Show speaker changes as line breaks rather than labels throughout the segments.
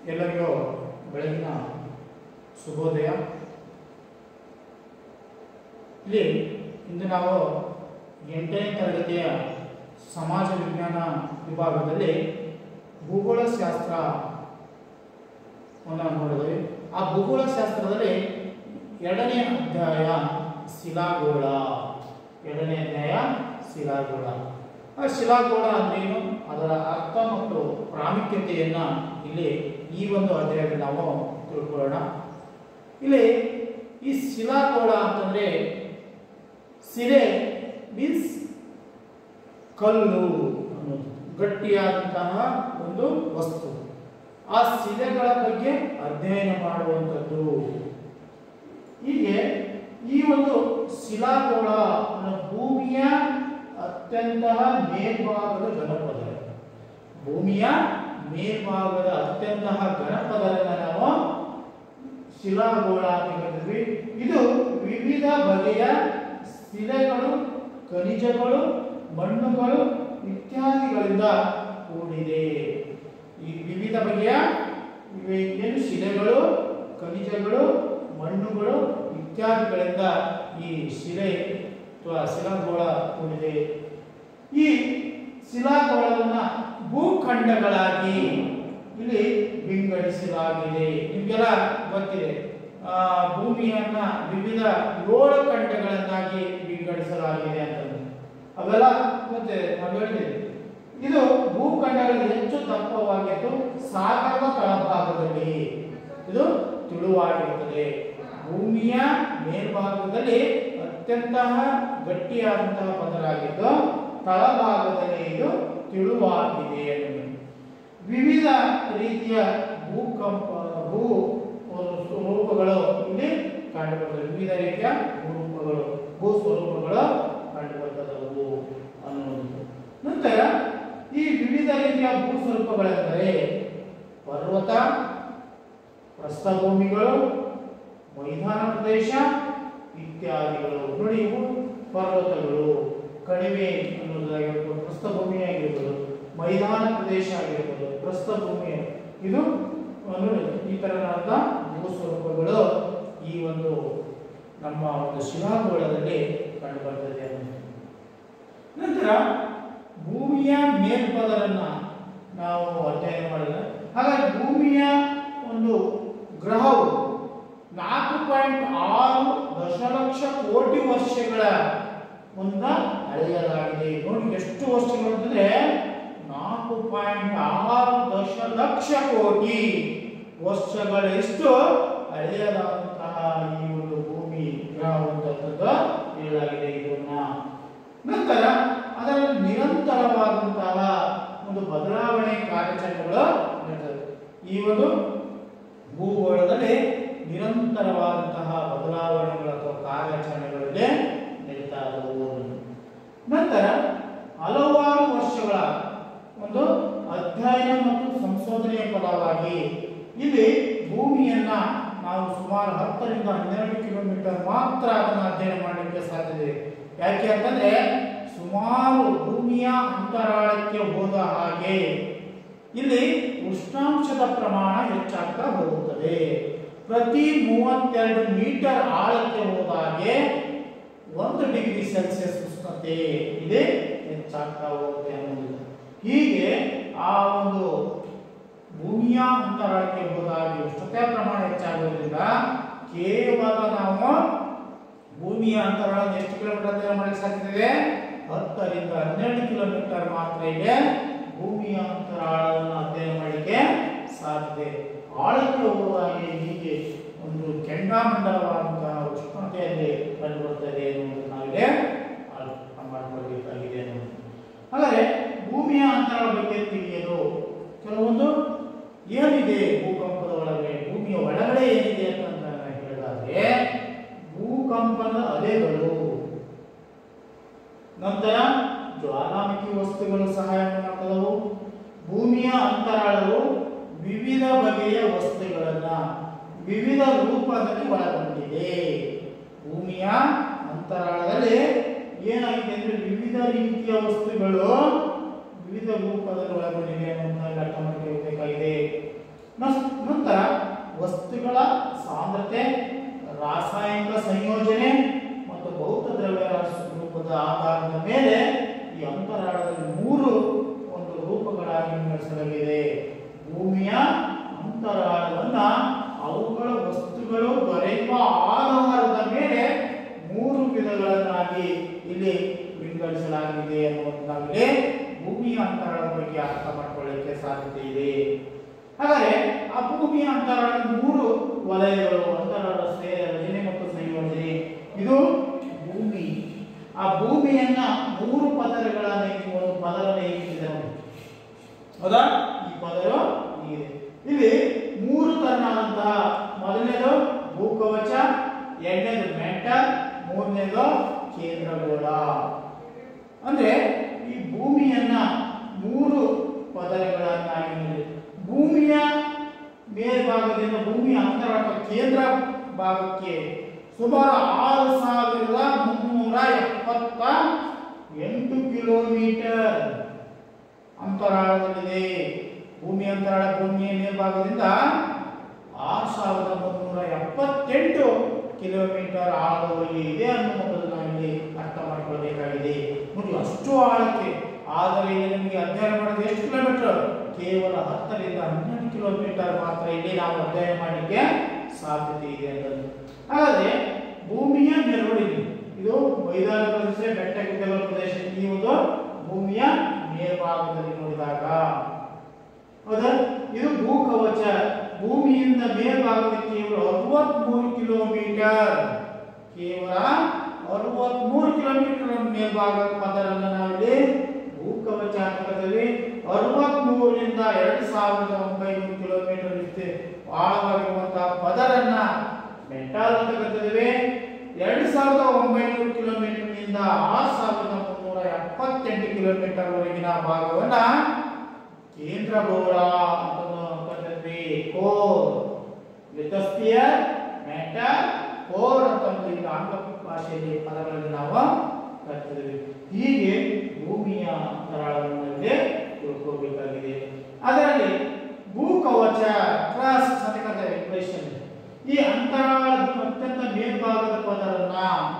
ಎಲ್ಲರಿಗೂ ಬೆಳಗಿನ ಶುಭೋದಯ. ಇಲ್ಲಿ ಇಂದು ನಾವು 8ನೇ ತರಗತಿಯ ಸಮಾಜ ವಿಜ್ಞಾನ ವಿಭಾಗದಲ್ಲಿ ಭೂಗೋಳಶಾಸ್ತ್ರವನ್ನು ನೋಡಿದ್ವಿ. ಆ ಭೂಗೋಳಶಾಸ್ತ್ರದಲ್ಲಿ 2ನೇ ಅಧ್ಯಾಯ ಶಿಲಾಗೋಳ. 2ನೇ ಅಧ್ಯಾಯ ಶಿಲಾಗೋಳ. ಆ ಶಿಲಾಗೋಳ ಅಂದ್ರೇನು, ಅದರ ಅರ್ಥ ಮತ್ತು ಪ್ರಾಮುಖ್ಯತೆಯನ್ನ ಇಲ್ಲಿ ಈ ಒಂದು ಅಧ್ಯಾಯದಲ್ಲಿ ನಾವು ತಿಳ್ಕೊಳ್ಳೋಣ. ಇಲ್ಲಿ ಈ ಶಿಲಾಗೋಳ ಅಂತಂದ್ರೆ ಶಿಲೆ ಮೀನ್ಸ್ ಕಲ್ಲು ಅನ್ನೋದು, ಗಟ್ಟಿಯಾದಂತಹ ಒಂದು ವಸ್ತು. ಆ ಶಿಲೆಗಳ ಬಗ್ಗೆ ಅಧ್ಯಯನ ಮಾಡುವಂಥದ್ದು. ಹೀಗೆ ಈ ಒಂದು ಶಿಲಾಗೋಳ ಭೂಮಿಯ ಅತ್ಯಂತ ಮೇಲ್ಭಾಗದ ಘನಪದರ, ಭೂಮಿಯ ಮೇಲ್ಭಾಗದ ಅತ್ಯಂತ ಘನಪದರನ್ನ ನಾವು ಶಿಲಾಗೋಳ ಅಂತ ಕರೀತೀವಿ. ಇದು ವಿವಿಧ ಬಗೆಯ ಶಿಲೆಗಳು, ಖನಿಜಗಳು, ಮಣ್ಣುಗಳು ಇತ್ಯಾದಿಗಳಿಂದ ಕೂಡಿದೆ. ಈ ವಿವಿಧ ಬಗೆಯ ಏನು ಶಿಲೆಗಳು, ಖನಿಜಗಳು, ಮಣ್ಣುಗಳು ಇತ್ಯಾದಿಗಳಿಂದ ಈ ಶಿಲೆ ಅಥವಾ ಶಿಲಾಗೋಳ ಕೂಡಿದೆ. ಈ ಶಿಲಾಗೋಳವನ್ನ ಭೂಖಂಡಗಳಾಗಿ ಇಲ್ಲಿ ವಿಂಗಡಿಸಲಾಗಿದೆ. ನಿಮಗೆಲ್ಲ ಗೊತ್ತಿದೆ, ಭೂಮಿಯನ್ನ ವಿವಿಧ 7 ಖಂಡಗಳನ್ನಾಗಿ ವಿಂಗಡಿಸಲಾಗಿದೆ ಅಂತ. ಅವೆಲ್ಲ ಮತ್ತೆ ನಾವು ಹೇಳಿದ್ದೇವೆ. ಇದು ಭೂಖಂಡಗಳು ಹೆಚ್ಚು ದಪ್ಪವಾಗಿದ್ದು ಸಾಗರದ ತಳಭಾಗದಲ್ಲಿ ಇದು ತೆಳುವಾಗಿರುತ್ತದೆ. ಭೂಮಿಯ ಮೇಲ್ಭಾಗದಲ್ಲಿ ಅತ್ಯಂತ ಗಟ್ಟಿಯಾದಂತಹ ಪದರಾಗಿದ್ದು ತಳಭಾಗದಲ್ಲಿ ಇದು ತೆಳುವಾಗಿದೆ. ವಿವಿಧ ರೀತಿಯ ಭೂ ಸ್ವರೂಪಗಳು ಇಲ್ಲಿ ಕಂಡುಬರುತ್ತವೆ. ವಿವಿಧ ರೀತಿಯ ಭೂ ಸ್ವರೂಪಗಳು ಕಂಡುಬರುತ್ತದವು ಅನ್ನುವುದು. ನಂತರ ಈ ವಿವಿಧ ರೀತಿಯ ಭೂ ಸ್ವರೂಪಗಳೆಂದರೆ ಪರ್ವತ, ಪ್ರಸ್ಥಭೂಮಿಗಳು, ಮೈದಾನ ಪ್ರದೇಶ ಇತ್ಯಾದಿಗಳು. ನೋಡಿ, ಇವು ಪರ್ವತಗಳು, ಕಣಿವೆ ಅನ್ನೋದಾಗಿರ್ಬೋದು, ಪ್ರಸ್ಥಭೂಮಿ ಆಗಿರ್ಬೋದು, ಮೈದಾನ ಪ್ರದೇಶ ಆಗಿರ್ಬೋದು, ಪ್ರಸ್ಥಭೂಮಿ, ಇದು ನೋಡಿ ಈ ತರನಾದ ಭೂ ಸ್ವರೂಪಗಳು ಈ ಒಂದು ನಮ್ಮ ಒಂದು ಶಿಲಾಗೋಳದಲ್ಲಿ ಕಂಡುಬರ್ತದೆ. ನಂತರ ಭೂಮಿಯ ಮೇಲ್ಪದರನ್ನ ನಾವು ಅಧ್ಯಯನ ಮಾಡಿದ್ರೆ, ಹಾಗಾಗಿ ಭೂಮಿಯ ಒಂದು ಗ್ರಹವು 4.6 ದಶಲಕ್ಷ ಕೋಟಿ ವರ್ಷಗಳ ಅಳೆಯಲಾಗಿದೆ. ನೋಡಿ ಎಷ್ಟು ವರ್ಷಗಳು ಅಂತಂದ್ರೆ 4.6 ದಶಲಕ್ಷ ಕೋಟಿ ವರ್ಷಗಳಷ್ಟು ಅಳೆಯಲಾದಂತಹ ಈ ಒಂದು ಭೂಮಿ ಗ್ರಹವಂತದ್ದು ಹೇಳಲಾಗಿದೆ ಇದನ್ನ. ನಂತರ ಅದರಲ್ಲಿ ನಿರಂತರವಾದಂತಹ ಒಂದು ಬದಲಾವಣೆ ಕಾರ್ಯಾಚರಣೆಗಳು ನಡೆಯುತ್ತವೆ. ಈ ಒಂದು ಭೂಗೋಳದಲ್ಲಿ ನಿರಂತರವಾದಂತಹ ಬದಲಾವಣೆಗಳು ಅಥವಾ ಕಾರ್ಯಾಚರಣೆಗಳಲ್ಲಿ ನಡೀತಾ ಇದ್ದವು. ನಂತರ ಹಲವಾರು ವರ್ಷಗಳ ಒಂದು ಅಧ್ಯಯನ ಮತ್ತು ಸಂಶೋಧನೆಯ ಫಲವಾಗಿ ಇಲ್ಲಿ ಭೂಮಿಯನ್ನ ನಾವು ಸುಮಾರು 10 ರಿಂದ 12 ಕಿಲೋಮೀಟರ್ ಮಾತ್ರ ಅದನ್ನು ಅಧ್ಯಯನ ಮಾಡಲಿಕ್ಕೆ ಸಾಧ್ಯತೆ. ಯಾಕೆ ಅಂತಂದ್ರೆ ಸುಮಾರು ಭೂಮಿಯ ಅಂತರಾಳಕ್ಕೆ ಹೋದ ಹಾಗೆ ಇಲ್ಲಿ ಉಷ್ಣಾಂಶದ ಪ್ರಮಾಣ ಹೆಚ್ಚಾಗ್ತಾ ಹೋಗುತ್ತದೆ. ಪ್ರತಿ 32 ಮೀಟರ್ ಆಳಕ್ಕೆ ಹೋದ ಹಾಗೆ 1 ಡಿಗ್ರಿ ಸೆಲ್ಸಿಯಸ್ ಉಷ್ಣತೆ ಇಲ್ಲಿ ಹೆಚ್ಚಾಗ್ತಾ ಹೋಗುತ್ತೆ ಅನ್ನೋದು. ಹೀಗೆ ಆ ಒಂದು ಭೂಮಿಯ ಅಂತರಾಳಕ್ಕೆ ಹೋದ ಹಾಗೆ ಉಷ್ಣತೆಯ ಪ್ರಮಾಣ ಹೆಚ್ಚಾಗೋದ್ರಿಂದ ಕೇವಲ ನಾವು ಭೂಮಿಯ ಅಂತರಾಳ ಎಷ್ಟು ಕಿಲೋಮೀಟರ್ ಅಧ್ಯಯನ ಮಾಡಲಿಕ್ಕೆ ಸಾಧ್ಯತೆ ಇದೆ? 10 ರಿಂದ 12 ಕಿಲೋಮೀಟರ್ ಮಾತ್ರ ಇದೆ ಭೂಮಿಯ ಅಂತರಾಳವನ್ನು ಅಧ್ಯಯನ ಮಾಡಲಿಕ್ಕೆ ಸಾಧ್ಯತೆ. ಆಳಕ್ಕೆ ಹೋಗುವ ಹಾಗೆ ಹೀಗೆ ಒಂದು ಕೆಂಡಾಮಂಡಲವಾದಂತಹ ಉಷ್ಣತೆಯಲ್ಲಿ ಕಂಡುಬರುತ್ತದೆ ಎನ್ನುವುದು ನಾವಿಲ್ಲಿ ಅರ್ಥ ಮಾಡಿಕೊಳ್ಳಬೇಕಾಗಿದೆ ಅನ್ನೋದು. ಹಾಗಾದರೆ ಭೂಮಿಯ ಅಂತರಾಳ ಬಗ್ಗೆ ತಿಳಿಯಲು ಕೆಲವೊಂದು ಏನಿದೆ ಭೂಕಂಪದ ಒಳಗಡೆ, ಭೂಮಿಯ ಒಳಗಡೆ ಏನಿದೆ ಅಂತ ಹೇಳಿದಾದ್ರೆ ಭೂಕಂಪದ ಅಲೆಗಳು, ನಂತರ ಜ್ವಾಲಾಮುಖಿ ವಸ್ತುಗಳು ಸಹಾಯ ಮಾಡ್ತದವು. ಭೂಮಿಯ ಅಂತರಾಳವು ವಿವಿಧ ಬಗೆಯ ವಸ್ತುಗಳನ್ನ ವಿವಿಧ ರೂಪದಲ್ಲಿ ಒಳಗೊಂಡಿದೆ. ಭೂಮಿಯ ಅಂತರಾಳದಲ್ಲಿ ಏನಾಗಿದೆ ಅಂದ್ರೆ ವಿವಿಧ ರೀತಿಯ ವಸ್ತುಗಳು ವಿವಿಧ ರೂಪದಲ್ಲಿ ಒಳಗೊಂಡಿದೆ ಅನ್ನೋದನ್ನ ಅರ್ಥ ಮಾಡಿಕೊಳ್ಳಬೇಕಾಗಿದೆ. ಸಾಂದ್ರತೆ, ರಾಸಾಯನಿಕ ಸಂಯೋಜನೆ ಮತ್ತು ಭೌತ ದ್ರವ್ಯ ರೂಪದ ಆಧಾರದ ಮೇಲೆ ಈ ಅಂತರಾಳದಲ್ಲಿ ಮೂರು ಒಂದು ರೂಪಗಳಾಗಿ ವಿಂಗಡಿಸಲಾಗಿದೆ. ಭೂಮಿಯ ಅಂತರಾಳವನ್ನ ಅವುಗಳ ವಸ್ತುಗಳು ದೊರೆಯುವ ಆಧಾರದ ಮೇಲೆ ಮೂರು ವಿಧಗಳನ್ನಾಗಿ ಇಲ್ಲಿ ವಿಂಗಡಿಸಲಾಗಿದೆ ಅನ್ನುವುದಾಗಲೇ ಭೂಮಿಯ ಅಂತರಾಳದ ಬಗ್ಗೆ ಅರ್ಥ ಮಾಡಿಕೊಳ್ಳಲಿಕ್ಕೆ ಸಾಧ್ಯತೆ ಇದೆ. ಹಾಗಾದರೆ ಆ ಭೂಮಿಯ ಅಂತರಾಳದ ಮೂರು ವಲಯಗಳು, ಅಂತರಾಳ ರಚನೆ ಮತ್ತು ಸಂಯೋಜನೆ. ಇದು ಭೂಮಿ. ಆ ಭೂಮಿಯನ್ನ ಮೂರು ಪದರಗಳನ್ನ ಒಂದು ಪದರ ನೇಮಿಸಿದೆ ನೋಡಿ, ಹೌದಾ? ಈ ಪದರ ಹೀಗಿದೆ. ಇಲ್ಲಿ ಮೂರು ತರನಾದಂತಹ ಮೊದಲನೇದು ಭೂಕವಚ, ಎರಡನೇದು ಮೆಂಟಲ್, ಮೂರನೇದು ಕೇಂದ್ರಗೋಳ. ಅಂದ್ರೆ ಈ ಭೂಮಿಯನ್ನ ಮೂರು ಪದರಗಳನ್ನಾಗಿ ಭೂಮಿಯ ಮೇಲ್ಭಾಗದಿಂದ ಭೂಮಿಯ ಅಂತರಾಳ ಕೇಂದ್ರ ಭಾಗಕ್ಕೆ ಸುಮಾರು 6378 ಕಿಲೋಮೀಟರ್ ಅಂತರಾಳದಲ್ಲಿದೆ. ಭೂಮಿ ಅಂತರಾಳ ಭೂಮಿಯ ಮೇಲ್ಭಾಗದಿಂದ 6378 ಕಿಲೋಮೀಟರ್ ಆಳದವರೆಗೆ ಇದೆ ಅನ್ನುವುದನ್ನು ನಾವಿಲ್ಲಿ ಅರ್ಥ ಮಾಡಿಕೊಳ್ಳಬೇಕಾಗಿದೆ. ನೋಡಿ, ಅಷ್ಟು ಆಳಕ್ಕೆ. ಆದರೆ ಇಲ್ಲಿ ನಮಗೆ ಅಧ್ಯಯನ ಮಾಡೋದು ಎಷ್ಟು ಕಿಲೋಮೀಟರ್? ಕೇವಲ 10 ರಿಂದ 12 ಕಿಲೋಮೀಟರ್ ಮಾತ್ರ ಇಲ್ಲಿ ನಾವು ಅಧ್ಯಯನ ಮಾಡಲಿಕ್ಕೆ ಸಾಧ್ಯತೆ ಇದೆ ಅಂತಂದು. ಹಾಗಾದ್ರೆ ಭೂಮಿಯ ಮೇಲ್ಮಡಿ ಇದು ಮೈದಾನ ಪ್ರದೇಶ, ಬೆಟ್ಟ ಗುಡ್ಡಗಳ ಪ್ರದೇಶ, ಈ ಒಂದು ಭೂಮಿಯ ಮೇಲ್ಭಾಗದಲ್ಲಿ ನೋಡಿದಾಗ, ಹೌದಾ? ಇದು ಭೂಕವಚ. ಭೂಮಿಯಿಂದ ಮೇಲ್ಭಾಗಕ್ಕೆ ಕೇವಲ 63 ಕಿಲೋಮೀಟರ್, ಕೇವಲ 63 ಕಿಲೋಮೀಟರ್ ಮೇಲ್ಭಾಗ ಪದರನ್ನು ನಾವಿಲ್ಲಿ ಭೂಕವಚ ಅಂತಕ್ಕಂಥದ್ದು. 63 ರಿಂದ 2900 ಕಿಲೋಮೀಟರ್ ಇರುತ್ತೆ ಆಳವಾಗಿರುವಂತಹ ಪದರನ್ನ ಮೆಂಟಲ್ ಅಂತಕ್ಕಂಥದ್ದು. 2900 ಕಿಲೋಮೀಟರ್ ನಿಂದ 6378 ಕಿಲೋಮೀಟರ್ ವರೆಗಿನ ಭಾಗವನ್ನ ಕೇಂದ್ರಗೋಳ ಅಂತಕ್ಕಂಥದ್ದು. ಕೋರ್, ಲಿಥೋಸ್ಫಿಯರ್, ಮೆಂಟಲ್, ಕೋರ್ ಅಂತಂದ್ರೆ ಈಗ ಆಂಗ್ಲ ಭಾಷೆಯಲ್ಲಿ ಪದಗಳಲ್ಲಿ ನಾವು ಕಲಿತಿದ್ದೇವೆ. ಹೀಗೆ ಭೂಮಿಯ ಅಂತರಾಳವನ್ನು ತಿಳ್ಕೋಬೇಕಾಗಿದೆ. ಅದರಲ್ಲಿ ಭೂಕವಚ, ಕ್ರಸ್ಟ್ ಅಂತಕ್ಕಂಥ ವಿಶ್ಲೇಷಣೆ, ಈ ಅಂತರಾಳದ ಅತ್ಯಂತ ಮೇಲ್ಭಾಗದ ಪದರನ್ನ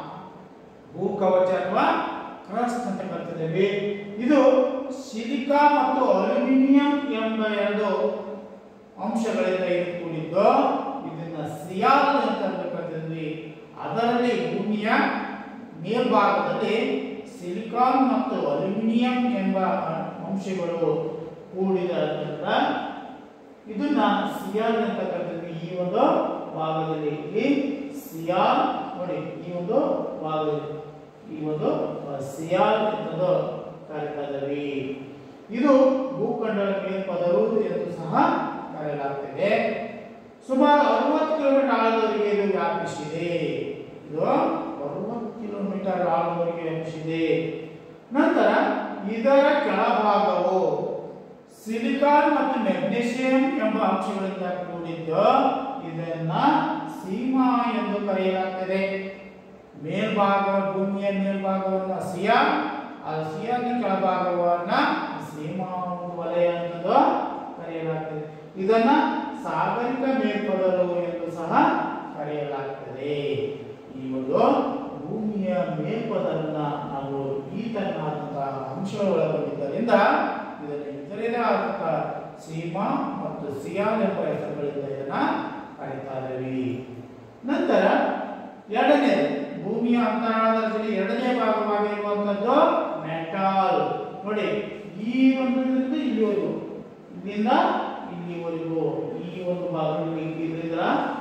ಭೂಕವಚ ಅಥವಾ ಕ್ರಸ್ಟ್ ಅಂತ ಕರಿತಿದ್ದೇವೆ. ಇದು ಸಿಲಿಕಾ ಮತ್ತು ಅಲ್ಯೂಮಿನಿಯಂ ಎಂಬ ಎರಡು ಅಂಶಗಳಿಂದ ಇದು ಕೂಡಿದ್ದು. ಇದನ್ನ ಸಿಯಾಲ್ ಅಂತ ಕರಿತಿದ್ವಿ. ಅದರಲ್ಲಿ ಭೂಮಿಯ ಮೇಲ್ಭಾಗದಲ್ಲಿ ಸಿಲಿಕಾನ್ ಮತ್ತು ಅಲ್ಯೂಮಿನಿಯಂ ಎಂಬ ಅಂಶಗಳು ಕೂಡಿದ ಇದನ್ನ ಸಿಯಾಲ್ ಅಂತ ಕರಿತಿದ್ವಿ. ಈ ಒಂದು ಭಾಗದಲ್ಲಿ ಇಲ್ಲಿ ಸಿಯಾಲ್ ನೋಡಿ, ಈ ಒಂದು ಭಾಗದಲ್ಲಿ ಈ ಒಂದು ಸಿಯಾಲ್ ಎಂದು ಕರೆಯುತ್ತದೆ. ಇದು ಭೂಖಂಡದ ಮೇಲ್ಪದರು ಎಂದು ಸಹ ಕರೆಯಲಾಗುತ್ತದೆ. ಸುಮಾರು 60 ಕಿಲೋಮೀಟರ್ ಆಳದವರೆಗೆ ಇದು ವ್ಯಾಪಿಸಿದೆ. ಇದು 60 ಕಿಲೋಮೀಟರ್ ಆಳದವರೆಗೆ ವ್ಯಾಪಿಸಿದೆ. ನಂತರ ಇದರ ಕೆಳಭಾಗವು ಸಿಲಿಕಾನ್ ಮತ್ತು ಮೆಗ್ನೀಷಿಯಂ ಎಂಬ ಅಂಶಗಳಿಂದ ಕೂಡಿದ್ದು. ಇದನ್ನ ಸೀಮಾ ಎಂದು ಕರೆಯಲಾಗುತ್ತದೆ. ಮೇಲ್ಭಾಗ, ಭೂಮಿಯ ಮೇಲ್ಭಾಗವನ್ನು ಸಿಯಾಲ್, ಆ ಸಿಯಾಲ್ನ ಕೆಳಭಾಗವನ್ನ ಸೀಮಾ ವಲಯ ಎಂದು ಕರೆಯಲಾಗುತ್ತದೆ. ಇದನ್ನ ಸಾಗರಿಕ ಮೇಲ್ಪದರು ಎಂದು ಸಹ ಕರೆಯಲಾಗುತ್ತದೆ. ಈ ಒಂದು ಭೂಮಿಯ ಮೇಲ್ಪದರನ್ನ ನಾವು ಈ ತರನಾದಂತಹ ಅಂಶಗಳು ಒಳಗೊಂಡಿದ್ದರಿಂದ ಇದನ್ನು ಇತರದೇ ಆದಂತಹ ಸೀಮಾ ಮತ್ತು ಸಿಯಾಲ್ ಎಂಬ ಹೆಸರುಗಳಿಂದ ಇದನ್ನ ಕರೀತಾ ಇದ್ದೀವಿ. ನಂತರ ಎರಡನೇ ಭೂಮಿಯ ಅಂತರಾಳದಲ್ಲಿ ಎರಡನೇ ಭಾಗವಾಗಿರುವಂತದ್ದು ಮೆಂಟಲ್. ನೋಡಿ, ಈ ಒಂದು ಇಲ್ಲಿವರೆಗೂ, ಇಲ್ಲಿಂದ ಇಲ್ಲಿವರೆಗೂ ಈ ಒಂದು ಭಾಗ ಇಲ್ಲಿಂದ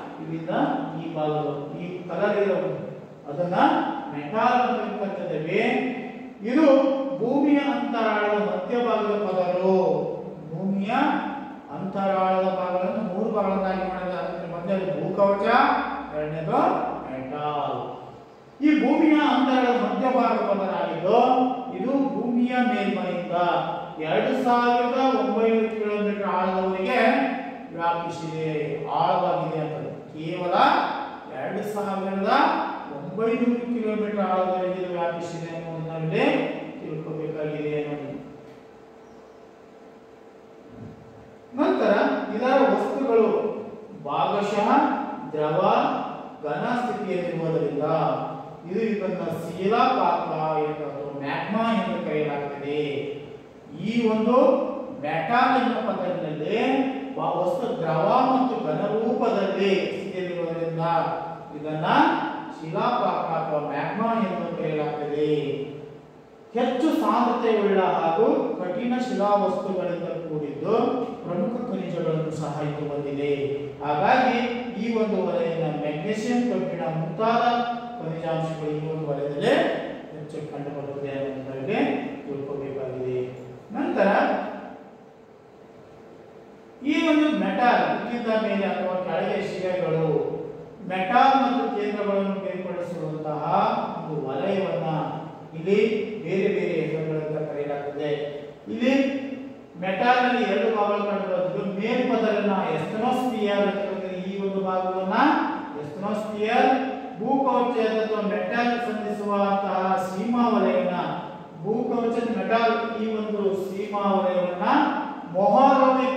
ಈ ಭಾಗ, ಈ ಕಲರ್ ಇರೋ ಅದನ್ನ ಮೆಂಟಲ್ ಅಂತ ಕರೀತೇವೆ. ಇದು ಭೂಮಿಯ ಅಂತರಾಳದ ಮಧ್ಯಭಾಗದ ಪದರು. ಭೂಮಿಯ ಅಂತರಾಳದ ಭಾಗಗಳನ್ನು ಮೂರು ಭಾಗಗಳನ್ನಾಗಿ ಮಾಡಿದ ಮೊದಲನೇದು ಭೂಕವಚ, ಎರಡನೇದು ಮೆಂಟಲ್. ಈ ಭೂಮಿಯ ಅಂತರಾಳದ ಮಧ್ಯಭಾಗ ಪದರಾಗಿದ್ದು ಇದು ಭೂಮಿಯ ಮೇಲ್ಮೈಯಿಂದ 2900 ಕಿಲೋಮೀಟರ್ ಆಳದವರೆಗೆ ವ್ಯಾಪಿಸಿದೆ, ಆಳವಾಗಿದೆ ಅಂತ. ಕೇವಲ 2900 ಕಿಲೋಮೀಟರ್ ಆಳದವರೆಗೆ ವ್ಯಾಪಿಸಿದೆ ಅನ್ನೋದನ್ನೇ ತಿಳ್ಕೋಬೇಕಾಗಿದೆ ಅನ್ನೋದು. ನಂತರ ಇದರ ವಸ್ತುಗಳು ಭಾಗಶಃ ದ್ರವ ಘನ ಸ್ಥಿತಿಯಲ್ಲಿರುವುದರಿಂದ ಇದನ್ನು ಶಿಲಾಪಾಕ ಅಥವಾ ಮ್ಯಾಗ್ಮಾ ಎಂದು ಕರೆಯಲಾಗುತ್ತದೆ. ಈ ಒಂದು ಮೆಟಾಲ್ ಎನ್ನುವ ಪದದಲ್ಲಿ ವಸ್ತು ದ್ರವ ಮತ್ತು ಘನ ರೂಪದಲ್ಲಿ ಸ್ಥಿತಿಯಲ್ಲಿರುವುದರಿಂದ ಇದನ್ನ ಶಿಲಾಪಾಕ ಅಥವಾ ಮ್ಯಾಗ್ಮಾ ಎಂದು ಕರೆಯಲಾಗುತ್ತದೆ. ಹೆಚ್ಚು ಸಾಂದ್ರತೆಯುಳ್ಳ ಹಾಗೂ ಕಠಿಣ ಶಿಲಾವಸ್ತುಗಳಿಂದ ಕೂಡಿದ್ದು ಪ್ರಮುಖ ಖನಿಜಗಳನ್ನು ಸಹ ಇದು ಹೊಂದಿದೆ. ಹಾಗಾಗಿ ಈ ಒಂದು ವಲಯದ ಮೆಗ್ನೀಷಿಯಂ, ಕಬ್ಬಿಣ ಮುಂತಾದ ಖನಿಜಾಂಶಗಳು ಈ ಒಂದು ವಲಯದಲ್ಲಿ ಹೆಚ್ಚು ಕಂಡುಬರುತ್ತದೆ ಅನ್ನೋದಕ್ಕೆ ತಿಳ್ಕೋಬೇಕಾಗಿದೆ. ನಂತರ ಈ ಒಂದು ಮೆಟಾಲ್ ಇಲ್ಲಿಂದ ಮೇಲೆ ಅಥವಾ ಕೆಳಗೆ ಶಿಲೆಗಳು ಮೆಟಾಲ್ ಮತ್ತು ಕೇಂದ್ರಗಳನ್ನು ಬೇರ್ಪಡಿಸುವಂತಹ ಒಂದು ವಲಯವನ್ನ ಇಲ್ಲಿ ಬೇರೆ ಬೇರೆ ಹೆಸರುಗಳಿಂದ ಕರೆಯಲಾಗುತ್ತದೆ. ಇಲ್ಲಿ ಮೆಟಾಲ್ ನಲ್ಲಿ ಎರಡು ಭಾಗಗಳು ಕಂಡುಬರುತ್ತವೆ. ಮೇಲ್ಪದರನ್ನ ಎಸ್ಟೆನೋಸ್ಫಿಯರ್ ಅಂತ ಕರೀತಾರೆ. ಈ ಒಂದು ಭಾಗವನ್ನ ಎಸ್ಟೆನೋಸ್ಫಿಯರ್, ಭೂಕವಚದ ಅಥವಾ ಮೆಟಾಲ್ ಸಂಧಿಸುವಂತಹ ಸೀಮಾ ವಲಯವನ್ನ ಭೂಕವಚದ ಮೆಟಾಲ್ ಈ ಒಂದು ಸೀಮಾ ವಲಯವನ್ನ ಮೊಹರೋವಿಕ್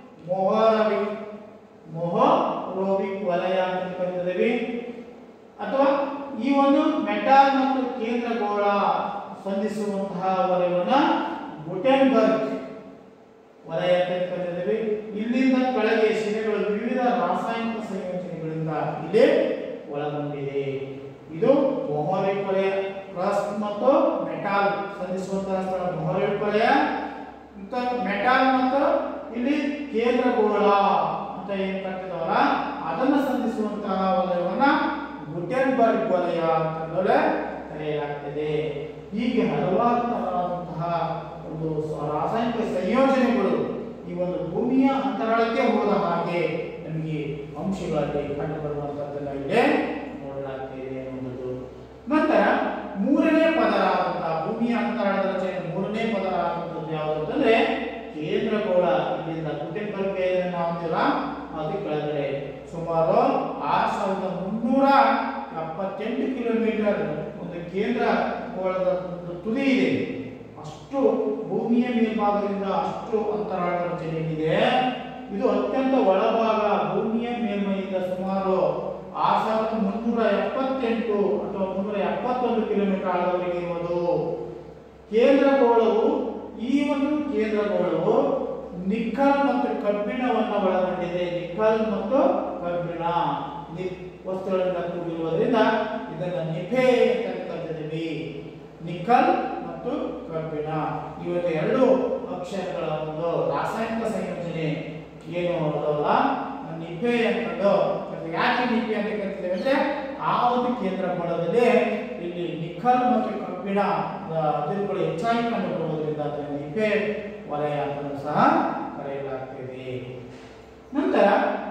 ವಲಯ ಅಂತ ಕರೀತೀವಿ. ಅಥವಾ ಈ ಒಂದು ಮೆಟಾಲ್ ಮತ್ತು ಕೇಂದ್ರಗೋಳ ಸಂಧಿಸುವಂತಹ ವಲಯವನ್ನ ಗುಟೆನ್ಬರ್ಗ್ ವಲಯ ಅಂತ ಕರೀತೀವಿ. ಇಲ್ಲಿಂದ ಕೆಳಗೆ ಶಿಲೆಗಳು ವಿವಿಧ ರಾಸಾಯನಿಕ ಸಂಯೋಜನೆಗಳಿಂದ ಇಲ್ಲಿ ಒಳಗೊಂಡಿದೆ. ಇದು ಮೊಹರೋವಿಕ್ ವಲಯ. ಕ್ರಸ್ಟ್ ಮತ್ತು ಮೆಟಾಲ್ ಸಂಧಿಸುವಂತಹ ಸ್ಥಳ ಮೊಹರೋವಿಕ್ ವಲಯ. ಮೆಟಾಲ್ ಮತ್ತು ಇಲ್ಲಿ ಕೇಂದ್ರಗೋಳ ಅಂತ ಏನ್ ಕರೀತಾವಲ್ಲ ಅದನ್ನು ಸಂಧಿಸುವಂತಹ ವಲಯವನ್ನ ಗುಟೆನ್ಬರ್ಗ್ ವಲಯ ಅಂತ ಕರೆಯಲಾಗುತ್ತದೆ. ಹೀಗೆ ಹಲವಾರು ತರಹದಂತಹ ಒಂದು ರಾಸಾಯನಿಕ ಸಂಯೋಜನೆಗಳು ಈ ಒಂದು ಭೂಮಿಯ ಅಂತರಾಳಕ್ಕೆ ಹೋದ ಹಾಗೆ ನಮಗೆ ಅಂಶಗಳಲ್ಲಿ ಕಂಡುಬರುವಂತದ್ದನ್ನ ಇಲ್ಲಿ ನೋಡಲಾಗ್ತಿದೆ ಅನ್ನುವುದು. ನಂತರ ಮೂರನೇ ಪದರ ಆದಂತಹ ಭೂಮಿಯ ಅಂತರಾಳದ ರಚನೆ ಮೂರನೇ ಪದರ ಆದಂತದ್ದು ಯಾವುದು ಅಂತಂದ್ರೆ ಕೇಂದ್ರಗೋಳ. ಇಲ್ಲಿಂದ ಗುಟೆನ್ಬರ್ಗ್ ನಾವು ಅಂತೀವಲ್ಲ ಅದು ಕೆಳಗಡೆ ಸುಮಾರು 6378 ಕಿಲೋಮೀಟರ್ ಒಂದು ಕೇಂದ್ರಗೋಳದ ತುದಿ ಇದೆ. ಅಷ್ಟು ಭೂಮಿಯ ಮೇಲ್ಭಾಗದಿಂದ ಅಷ್ಟು ಅಂತರಾಳದ ರಚನೆಯಿದೆ. ಇದು ಅತ್ಯಂತ ಒಳಭಾಗ ಭೂಮಿಯ ಮೇಲ್ಮೈಯಿಂದ ಸುಮಾರು 6378 ಅಥವಾ 371 ಕಿಲೋಮೀಟರ್ ಆಳದವರೆಗೆ ಇರುವುದು. ಕೇಂದ್ರಗೋಳವು ಈ ಒಂದು ಕೇಂದ್ರಗೋಳವು ನಿಕ್ಕಲ್ ಮತ್ತು ಕಬ್ಬಿಣವನ್ನು ಒಳಗೊಂಡಿದೆ. ನಿಕ್ಕಲ್ ಮತ್ತು ಕಬ್ಬಿಣ ವಸ್ತುಗಳಿಂದ ಕೂಡಿರುವುದರಿಂದ ಇದನ್ನು ನಿಫೆ ಅಂತ ಕರೆದಿದ್ದೀವಿ. ನಿಕ್ಕಲ್ ಮತ್ತು ಕಬ್ಬಿಣ ಇವತ್ತು ಎರಡು ಅಕ್ಷರಗಳ ಒಂದು ರಾಸಾಯನಿಕ ಸಂಯೋಜನೆ ಏನು ಅದಲ್ಲ ನಿಫೆ ಅಂತಂದು ಯಾಕೆ ನಿಫೆ ಅಂತ ಕರಿತೀವಿ ಅಂದ್ರೆ ಆ ಒಂದು ಕೇಂದ್ರಗೋಳದಲ್ಲಿ ಇಲ್ಲಿ ನಿಕ್ಕಲ್ ಮತ್ತು ಕಬ್ಬಿಣ ಅದಿರುಗಳು ಹೆಚ್ಚಾಗಿ ಕಂಡುಬರುವುದರಿಂದ ಅದನ್ನು ನಿಫೆ ವಲಯ ಅಂತ ಸಹ ಕರೆಯಲಾಗ್ತದೆ. ನಂತರ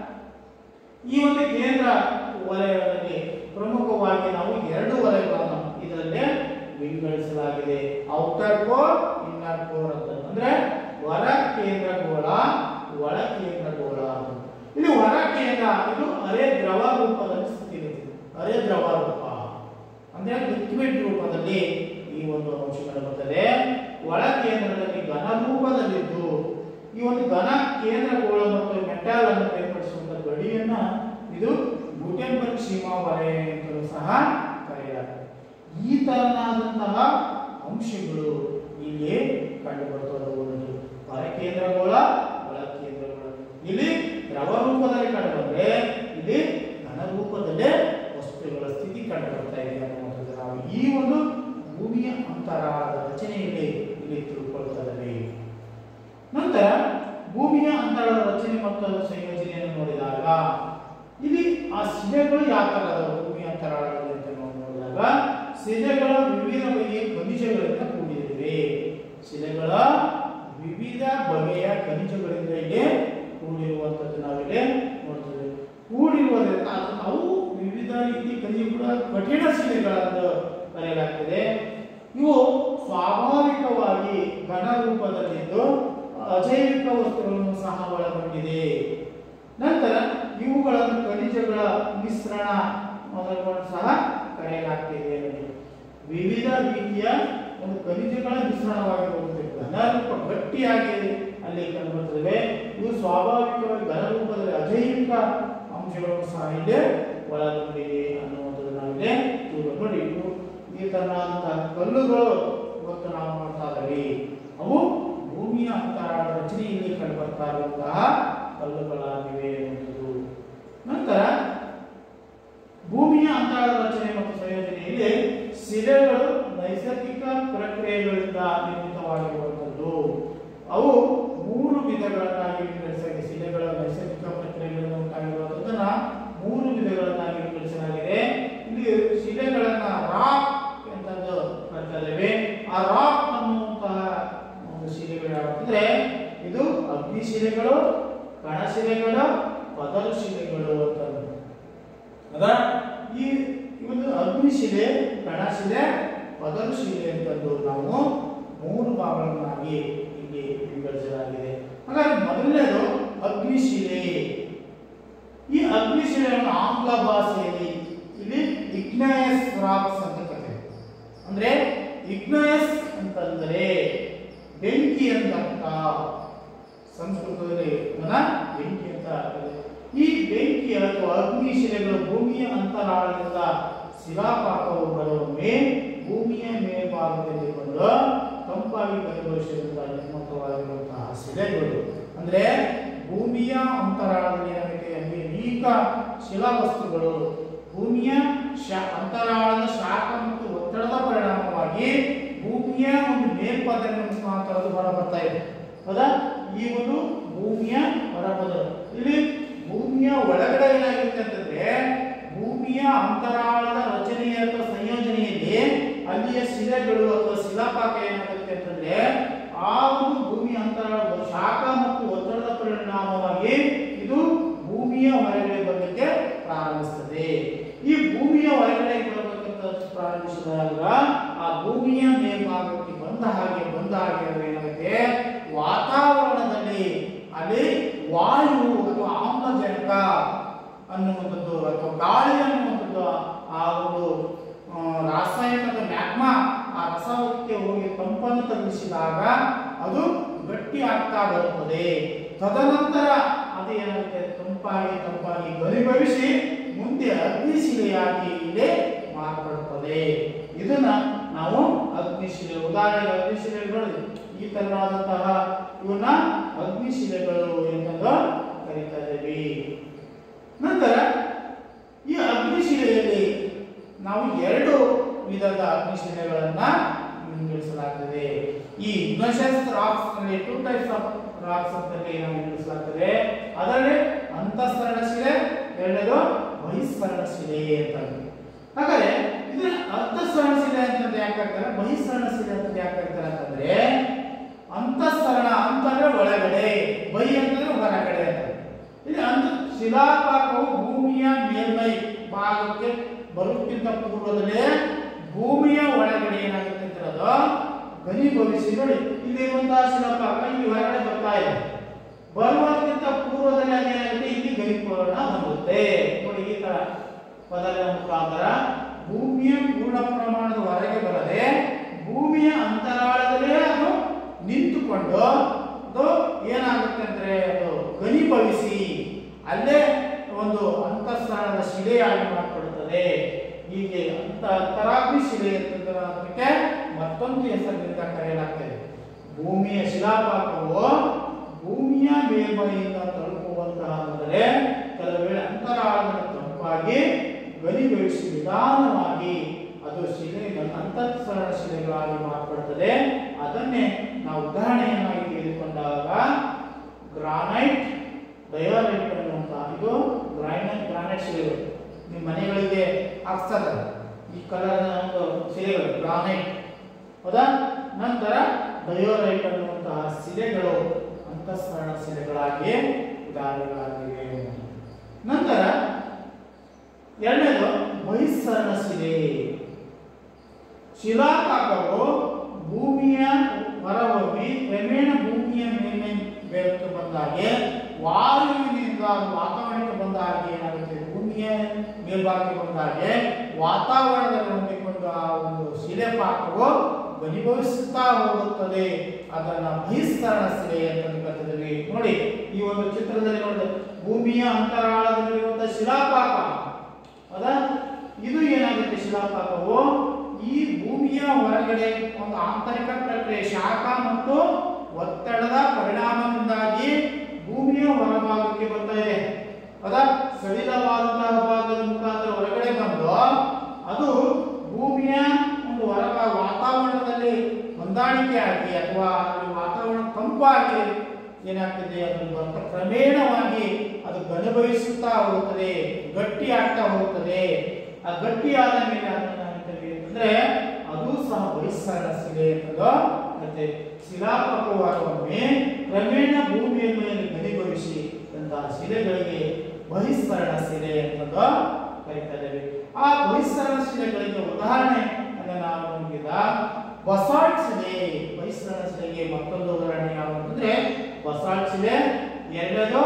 ಈ ಒಂದು ಕೇಂದ್ರ ವಲಯದಲ್ಲಿ ಪ್ರಮುಖವಾಗಿ ನಾವು ಎರಡು ವಲಯಗಳನ್ನು ಇದರಲ್ಲಿ ವಿಂಗಡಿಸಲಾಗಿದೆ. ಔಟರ್ ಕೋರ್, ಇನ್ನರ್ ಕೋರ್ ಅಂತ. ಅಂದ್ರೆ ಹೊರ ಕೇಂದ್ರಗೋಳ, ಒಳ ಕೇಂದ್ರಗೋಳ. ಇದು ಹೊರ ಕೇಂದ್ರ, ಇದು ಅರೆ ದ್ರವ ರೂಪದಲ್ಲಿ ಸ್ಥಿತಿಗಳಿದೆ. ಅರೆ ದ್ರವ ರೂಪ ಅಂದ್ರೆ ಲಿಕ್ವಿಡ್ ರೂಪದಲ್ಲಿ ಈ ಒಂದು ಅಂಶಗಳು ಬರ್ತದೆ. ಒಳ ಕೇಂದ್ರದಲ್ಲಿ ಘನ ರೂಪದಲ್ಲಿದ್ದು ಈ ಒಂದು ಘನ ಕೇಂದ್ರಗೋಳ ಮತ್ತು ಮೆಟಾಲ್ ಅನ್ನು ಬೇರ್ಪಡಿಸುವಂತಹ ಗಡಿಯನ್ನ ಇದು ಗುಟೆನ್ಬರ್ಗ್ ಸೀಮಾ ವಲಯ ಅಂತಲೂ ಸಹ ಕರೆಯಲಾಗುತ್ತದೆ. ಈ ತರನಾದಂತಹ ಅಂಶಗಳು ಇಲ್ಲಿ ಕಂಡುಬರುತ್ತದೆ. ಹೊರ ಕೇಂದ್ರಗೋಳ, ಒಳ ಕೇಂದ್ರಗೋಳ. ಇಲ್ಲಿ ದ್ರವ ರೂಪದಲ್ಲಿ ಕಂಡುಬಂದ್ರೆ ಇಲ್ಲಿ ಘನ ರೂಪದಲ್ಲೇ ವಸ್ತುಗಳ ಸ್ಥಿತಿ ಕಂಡುಬರ್ತಾ ಇದೆ ಅನ್ನುವಂಥದ್ದು ನಾವು ಈ ಒಂದು ಭೂಮಿಯ ಅಂತರಾಳದ ರಚನೆಯಲ್ಲಿ ಇಲ್ಲಿ ತಿಳ್ಕೊಳ್ತೇವೆ. ನಂತರ ಭೂಮಿಯ ಅಂತರಾಳದ ರಚನೆ ಮತ್ತು ಸಂಯೋಜನೆಯನ್ನು ನೋಡಿದಾಗ ಇಲ್ಲಿ ಆ ಶಿಲೆಗಳು ಯಾವ ತರ ಭೂಮಿಯ ಅಂತರಾಳದಲ್ಲಿ ಅಂತ ನೋಡಿದಾಗ ಶಿಲೆಗಳ ವಿವಿಧ ಬಗೆಯ ಖನಿಜಗಳಿಂದ ಕೂಡಿವೆ. ಶಿಲೆಗಳ ವಿವಿಧ ಬಗೆಯ ಖನಿಜಗಳಿಂದ ಇಲ್ಲಿ ಕೂಡಿರುವಂತದ್ದು ನಾವಿಲ್ಲಿ ನೋಡ್ತೇವೆ. ಕೂಡಿರುವುದರಿಂದ ಅವು ವಿವಿಧ ರೀತಿ ಖನಿಜಗಳ ಕಠಿಣ ಶಿಲೆಗಳನ್ನು ಕರೆಯಲಾಗ್ತದೆ. ಇವು ಸ್ವಾಭಾವಿಕವಾಗಿ ಘನ ರೂಪದಲ್ಲಿದ್ದು ಅಜೈವಿಕ ವಸ್ತುಗಳನ್ನು ಸಹ ಒಳಗೊಂಡಿದೆ. ನಂತರ ಇವುಗಳನ್ನು ಖನಿಜಗಳ ಮಿಶ್ರಣ ಸಹ ಕರೆಯಲಾಗ್ತಿದೆ. ವಿವಿಧ ರೀತಿಯ ಒಂದು ಖನಿಜಗಳ ಮಿಶ್ರಣವಾಗಿರುತ್ತದೆ. ಘನ ರೂಪ ಗಟ್ಟಿಯಾಗಿ ಅಲ್ಲಿ ಕಂಡುಬರುತ್ತವೆ. ಇವು ಸ್ವಾಭಾವಿಕವಾಗಿ ಘನ ರೂಪದಲ್ಲಿ ಅಜೈವಿಕ ಅಂಶಗಳನ್ನು ಸಹ ಇಲ್ಲಿ ಒಳಗೊಂಡಿದೆ ಅನ್ನುವಂಥದ್ದು ನಾವಿಲ್ಲಿ ತಿಳ್ಕೊಂಡು ನೋಡಿ. ಈ ತರನಾದಂತಹ ಕಲ್ಲುಗಳು ಇವತ್ತು ನಾವು ನೋಡ್ತಾ ಇದ್ದೀವಿ. ಅವು ಭೂಮಿಯ ಅಂತರಾಳದ ರಚನೆಯಲ್ಲಿ ಕಂಡು ಬರ್ತಾ ಇರುವಂತಹ ಕಲ್ಲುಗಳಾಗಿವೆ ಎನ್ನುವುದು. ನಂತರ ಭೂಮಿಯ ಅಂತರಾಳದ ರಚನೆ ಮತ್ತು ಸಂಯೋಜನೆಯಲ್ಲಿ ಶಿಲೆಗಳು ನೈಸರ್ಗಿಕ ಪ್ರಕ್ರಿಯೆಗಳಿಂದ ನಿರ್ಮಿತವಾಗಿರುವಂಥದ್ದು. ಅವು 3 ವಿಧಗಳನ್ನಾಗಿ ವಿಂಗಡಿಸಲಾಗಿದೆ. ಶಿಲೆಗಳ ನೈಸರ್ಗಿಕ ಪ್ರಕ್ರಿಯೆಗಳಿಂದ ಉಂಟಾಗಿರುವಂಥದ್ದನ್ನ 3 ವಿಧಗಳನ್ನಾಗಿ ವಿಂಗಡಿಸಲಾಗಿದೆ. ಇಲ್ಲಿ ಶಿಲೆಗಳನ್ನ ರಾಕ್ ಎಂತಂದು ಕರೀತಾರೆ. ಆ ರಾಕ್ ಅನ್ನುವಂತಹ ಒಂದು ಶಿಲೆಗಳು ಯಾವಂದ್ರೆ ಇದು ಅಗ್ನಿಶಿಲೆಗಳು, ಕಣಶಿಲೆಗಳು, ಪದರ ಶಿಲೆಗಳು ಅಂತ. ಅದ ಈ ಒಂದು ಅಗ್ನಿಶಿಲೆ, ಕಣಶಿಲೆ, ಪದರ ಶಿಲೆ ಅಂತಂದು ನಾವು 3 ಭಾಗಗಳನ್ನಾಗಿ ಇಲ್ಲಿ ವಿಂಗಡಿಸಲಾಗಿದೆ. ಹಾಗಾಗಿ ಮೊದಲನೇದು ಅಗ್ನಿಶಿಲೆ. ಈ ಅಗ್ನಿಶಿಲೆಯನ್ನು ಆಂಗ್ಲ ಭಾಷೆಯಲ್ಲಿ ಇಲ್ಲಿ ಇಗ್ನಯಸ್ ರಾಕ್ಸ್ ಅಂತ ಕರೀತಾರೆ. ಅಂದ್ರೆ ಇಗ್ನಯಸ್ ಅಂತಂದರೆ ಬೆಂಕಿ ಅಂತ ಅರ್ಥ. ಸಂಸ್ಕೃತದಲ್ಲಿ ಬೆಂಕಿ ಅಂತ. ಈ ಬೆಂಕಿ ಅಥವಾ ಅಗ್ನಿಶಿಲೆಗಳು ಭೂಮಿಯ ಅಂತರಾಳದಿಂದ ಶಿಲಾಪಾಕವು ಬರುವೊಮ್ಮೆ ಭೂಮಿಯ ಮೇಲ್ಭಾಗದಲ್ಲಿ ಬಂದು ತಂಪಾಗಿ ಪರಿವರ್ತಿಸಿದ ನಿರ್ಮಿತವಾಗಿರುವಂತಹ ಶಿಲೆಗಳು. ಅಂದ್ರೆ ಭೂಮಿಯ ಅಂತರಾಳದಲ್ಲಿ ಅನೇಕ ಶಿಲಾವಸ್ತುಗಳು ಭೂಮಿಯ ಅಂತರಾಳದ ಶಾಖ ಮತ್ತು ಒತ್ತಡದ ಪರಿಣಾಮವಾಗಿ ಭೂಮಿಯ ಒಂದು ಮೇಲ್ಪದರ ಮುಖಾಂತರ ಹೊರಬರ್ತಾ ಇದೆ. ಹೌದಾ? ಈ ಒಂದು ಭೂಮಿಯ ಹೊರಪದ. ಇಲ್ಲಿ ಭೂಮಿಯ ಒಳಗಡೆ ಏನಾಗುತ್ತೆ ಅಂತಂದ್ರೆ ಭೂಮಿಯ ಅಂತರಾಳದ ರಚನೆಯ ಅಥವಾ ಸಂಯೋಜನೆಯಲ್ಲಿ ಅಲ್ಲಿಯ ಶಿಲೆಗಳು ಅಥವಾ ಶಿಲಾಪಾಕ ಏನಾಗುತ್ತೆ ಅಂತಂದ್ರೆ ಆ ಒಂದು ಭೂಮಿಯ ಅಂತರಾಳದ ಶಾಖ ಮತ್ತು ಒತ್ತಡದ ಪರಿಣಾಮವಾಗಿ ಇದು ಭೂಮಿಯ ಹೊರಗಡೆ ಬರಲಿಕ್ಕೆ ಪ್ರಾರಂಭಿಸುತ್ತದೆ. ಈ ಭೂಮಿಯ ಹೊರಗಡೆ ಬರಬೇಕಂತ ಪ್ರಾರಂಭಿಸಿದಾಗ ಆ ಭೂಮಿಯ ಮೇಲ್ಭಾಗಕ್ಕೆ ಬಂದ ಹಾಗೆ ಏನಾಗುತ್ತೆ ವಾತಾವರಣದಲ್ಲಿ ಅಲ್ಲಿ ವಾಯು ಅಥವಾ ಆಮ್ಲಜನಕ ಅನ್ನುವಂಥದ್ದು ಅಥವಾ ಗಾಳಿ ಅನ್ನುವಂಥದ್ದು ಆ ಒಂದು ರಾಸಾಯನಿಕ ಮ್ಯಾಗ್ಮಾ ಆ ರಸಕ್ಕೆ ಹೋಗಿ ತಂಪನ್ನು ತಗ್ಗಿಸಿದಾಗ ಅದು ಗಟ್ಟಿ ಆಗ್ತಾ ಬರುತ್ತದೆ. ತದನಂತರ ಅದು ಏನಾಗುತ್ತೆ ತಂಪಾಗಿ ಘನೀಭವಿಸಿ ಮುಂದೆ ಅಗ್ನಿಶಿಲೆಯಾಗಿ ಇಲ್ಲಿ ಮಾರ್ಪಡುತ್ತದೆ. ಇದನ್ನ ನಾವು ಅಗ್ನಿಶಿಲೆ ಉದಾಹರಣೆಗೆ ಅಗ್ನಿಶಿಲೆಗಳು ಈ ತರನಾದಂತಹ ಇವನ್ನ ಅಗ್ನಿಶಿಲೆಗಳು ಎಂದು ಕರೀತಾ ಇದ್ದೀವಿ. ನಂತರ ಈ ಅಗ್ನಿಶಿಲೆಯಲ್ಲಿ ನಾವು 2 ವಿಧದ ಅಗ್ನಿಶಿಲೆಗಳನ್ನ ವಿಂಗಡಿಸಲಾಗುತ್ತದೆ. ಈ ಇಗ್ನೋಷಸ್ ರಾಕ್ಸ್ ನಲ್ಲಿ 2 ಟೈಪ್ಸ್ ಆಫ್ ರಾಕ್ಸ್ ಅಂತ ನಾವು ವಿಂಗಡಿಸಲಾಗುತ್ತದೆ. ಅದರಲ್ಲಿ ಅಂತಃಸ್ಫರಣ ಶಿಲೆ, ಎರಡನೇದು ಬಹಿಸ್ಫರಣ ಶಿಲೆ ಅಂತ. ಹಾಗಾದ್ರೆ ಇದನ್ನ ಅಂತಃಸ್ಫರಣ ಶಿಲೆ ಅಂತ ಯಾಕೆ ಹೇಳ್ತಾರೆ, ಬಹಿಸ್ಫರಣ ಶಿಲೆ ಅಂತ ಯಾಕೆ ಹೇಳ್ತಾರೆ ಅಂತಂದ್ರೆ ಅಂತಃಸ್ಫರಣ ಅಂತಂದ್ರೆ ಒಳಗಡೆ, ಬಹಿ ಅಂತಂದ್ರೆ ಹೊರಗಡೆ ಅಂತ. ಇಲ್ಲಿ ಶಿಲಾಪಾಕವು ಭೂಮಿಯ ಮೇಲ್ಮೈ ಭಾಗಕ್ಕೆ ಬರುತ್ತಿದ್ದ ಪೂರ್ವದಲ್ಲೇ ಭೂಮಿಯ ಒಳಗಡೆ ಏನಾಗುತ್ತೆ ಅಂತ ಅದು ಘನೀಭವಿಸಿ ನೋಡಿ ಇಲ್ಲಿರುವಂತಹ ಶಿಲಾಪಾಕ ಇಲ್ಲಿ ಹೊರಗಡೆ ಬರ್ತಾ ಇದೆ. ಬರುವುದಕ್ಕಿಂತ ಪೂರ್ವದಲ್ಲಿ ಅದೇನಾಗುತ್ತೆ ಇಲ್ಲಿ ಘನೀಭವನ ಹೊಂದುತ್ತೆ. ನೋಡಿ ಈ ತರ ಪದಗಳ ಮುಖಾಂತರ ಭೂಮಿಯ ಪೂರ್ಣ ಪ್ರಮಾಣದ ಹೊರಗೆ ಬರದೆ ಭೂಮಿಯ ಅಂತರಾಳದಲ್ಲೇ ಅದು ನಿಂತುಕೊಂಡು ಅದು ಏನಾಗುತ್ತೆ ಅಂದ್ರೆ ಅದು ಘನೀಭವಿಸಿ ಅಲ್ಲೇ ಒಂದು ಅಂತಃಸ್ಫರಣದ ಶಿಲೆಯಾಗಿ ಮಾರ್ಪಡುತ್ತದೆ. ಹೀಗೆ ಅಂತರಾಗ್ನಿ ಶಿಲೆ ಅಂತಕ್ಕೆ ಮತ್ತೊಂದು ಹೆಸರಿನಿಂದ ಕರೆಯಲಾಗ್ತದೆ. ಭೂಮಿಯ ಶಿಲಾಪಾಕವು ಭೂಮಿಯ ಮೇಲ್ಮೈಯಿಂದ ತಲುಪುವಂತಹ ಅಂದರೆ ಕೆಲವು ವೇಳೆ ಅಂತರಾಳದಲ್ಲಿ ತಂಪಾಗಿ ಘನೀಭವಿಸಿ ನಿಧಾನವಾಗಿ ಅದು ಅಂತಃಸ್ಫರಣ ಶಿಲೆಗಳಾಗಿ ಮಾರ್ಪಡುತ್ತದೆ. ಅದನ್ನೇ ನಾವು ಉದಾಹರಣೆಯನ್ನಾಗಿ ತೆಗೆದುಕೊಂಡಾಗ ಗ್ರಾನೈಟ್, ಡಯೋರೈಟ್ ಅನ್ನುವಂತಹ ಇದು ಗ್ರಾನೈಟ್ ಶಿಲೆಗಳು ನಿಮ್ಮ ಮನೆಗಳಿಗೆ ಹಾಕ್ತಾರೆ. ಈ ಕಲರ್ ಒಂದು ಶಿಲೆಗಳು ಗ್ರಾನೈಟ್, ಹೌದಾ? ನಂತರ ಡಯೋರೈಟ್ ಅನ್ನುವಂತಹ ಶಿಲೆಗಳು ಅಂತಃಸ್ಫರಣ ಶಿಲೆಗಳಾಗಿ ಉದಾಹರಣೆಗಳಾಗಿವೆ. ನಂತರ ಎರಡನೇದು ಬಹಿಸ್ಫರಣ ಶಿಲೆ. ಶಿಲಾಪಾಕವು ಭೂಮಿಯ ಹೊರಹೋಗಿ ಕ್ರಮೇಣ ಭೂಮಿಯ ಮೇಲ್ಮೈ ಬೆರೆತು ಬಂದಾಗೆ ವಾಯುವಿನಿಂದ ವಾತಾವರಣಕ್ಕೆ ಬಂದ ಹಾಗೆ ಏನಾಗುತ್ತೆ, ಭೂಮಿಯ ಮೇಲ್ಭಾಗಕ್ಕೆ ಬಂದಾಗೆ ವಾತಾವರಣದಲ್ಲಿ ಹೊಂದಿಕೊಂಡು ಆ ಒಂದು ಶಿಲೆಪಾಕವು ಘನೀಭವಿಸುತ್ತಾ ಹೋಗುತ್ತದೆ. ಅದನ್ನ ಬಹಿಸ್ಫರಣ ಶಿಲೆ ಅಂತ ಕರೀತೀವಿ. ನೋಡಿ ಈ ಒಂದು ಚಿತ್ರದಲ್ಲಿ ನೋಡಿದ್ರೆ ಭೂಮಿಯ ಅಂತರಾಳದಲ್ಲಿರುವಂತಹ ಶಿಲಾಪಾಕ ಹೌದಾ. ಇದು ಏನಾಗುತ್ತೆ, ಶಿಲಾಪಾಕವು ಈ ಭೂಮಿಯ ಹೊರಗಡೆ ಒಂದು ಆಂತರಿಕ ಪ್ರಕ್ರಿಯೆ ಶಾಖ ಮತ್ತು ಒತ್ತಡದ ಪರಿಣಾಮದಿಂದಾಗಿ ಭೂಮಿಯ ಹೊರಭಾಗಕ್ಕೆ ಬರ್ತಾ ಇದೆ ಹೌದಾ. ಸಡಿಲವಾದಂತಹ ಭಾಗದ ಮುಖಾಂತರ ಹೊರಗಡೆ ಬಂದು ಅದು ಭೂಮಿಯ ಒಂದು ಹೊರಭಾಗ ವಾತಾವರಣದಲ್ಲಿ ಹೊಂದಾಣಿಕೆ ಆಗಿ ಅಥವಾ ವಾತಾವರಣ ತಂಪಾಗಿ ಏನಾಗ್ತದೆ, ಅದು ಕ್ರಮೇಣವಾಗಿ ಅದು ಘನೀಭವಿಸುತ್ತಾ ಹೋಗುತ್ತದೆ, ಗಟ್ಟಿ ಆಗ್ತಾ ಹೋಗುತ್ತದೆ. ಆ ಗಟ್ಟಿಯಾದ ಮೇಲೆ ಅಂದ್ರೆ ಅದು ಸಹ ಬಹಿಸ್ಸರಣ ಶಿಲೆ ಅಂತದೆ. ಶಿಲಾಪಕವಾದೊಮ್ಮೆ ಕ್ರಮೇಣ ಭೂಮಿಯ ಮೇಲೆ ಘನೀಭವಿಸಿ ಅಂತಹ ಶಿಲೆಗಳಿಗೆ ಬಹಿಸ್ಸರಣ ಶಿಲೆ ಅಂತ ಕರೀತಾರೆ. ಆ ಬಹಿಸ್ಸರಣ ಶಿಲೆಗಳಿಗೆ ಉದಾಹರಣೆ ನಾವು ನೋಡಿದ ಬಸಾಲ್ಟ್ ಶಿಲೆ. ಬಹಿಸ್ಸರಣ ಶಿಲೆಗೆ ಮತ್ತೊಂದು ಉದಾಹರಣೆ ಯಾವಂದ್ರೆ ಬಸಾಲ್ಟ್ ಶಿಲೆ. ಎರಡನೇದು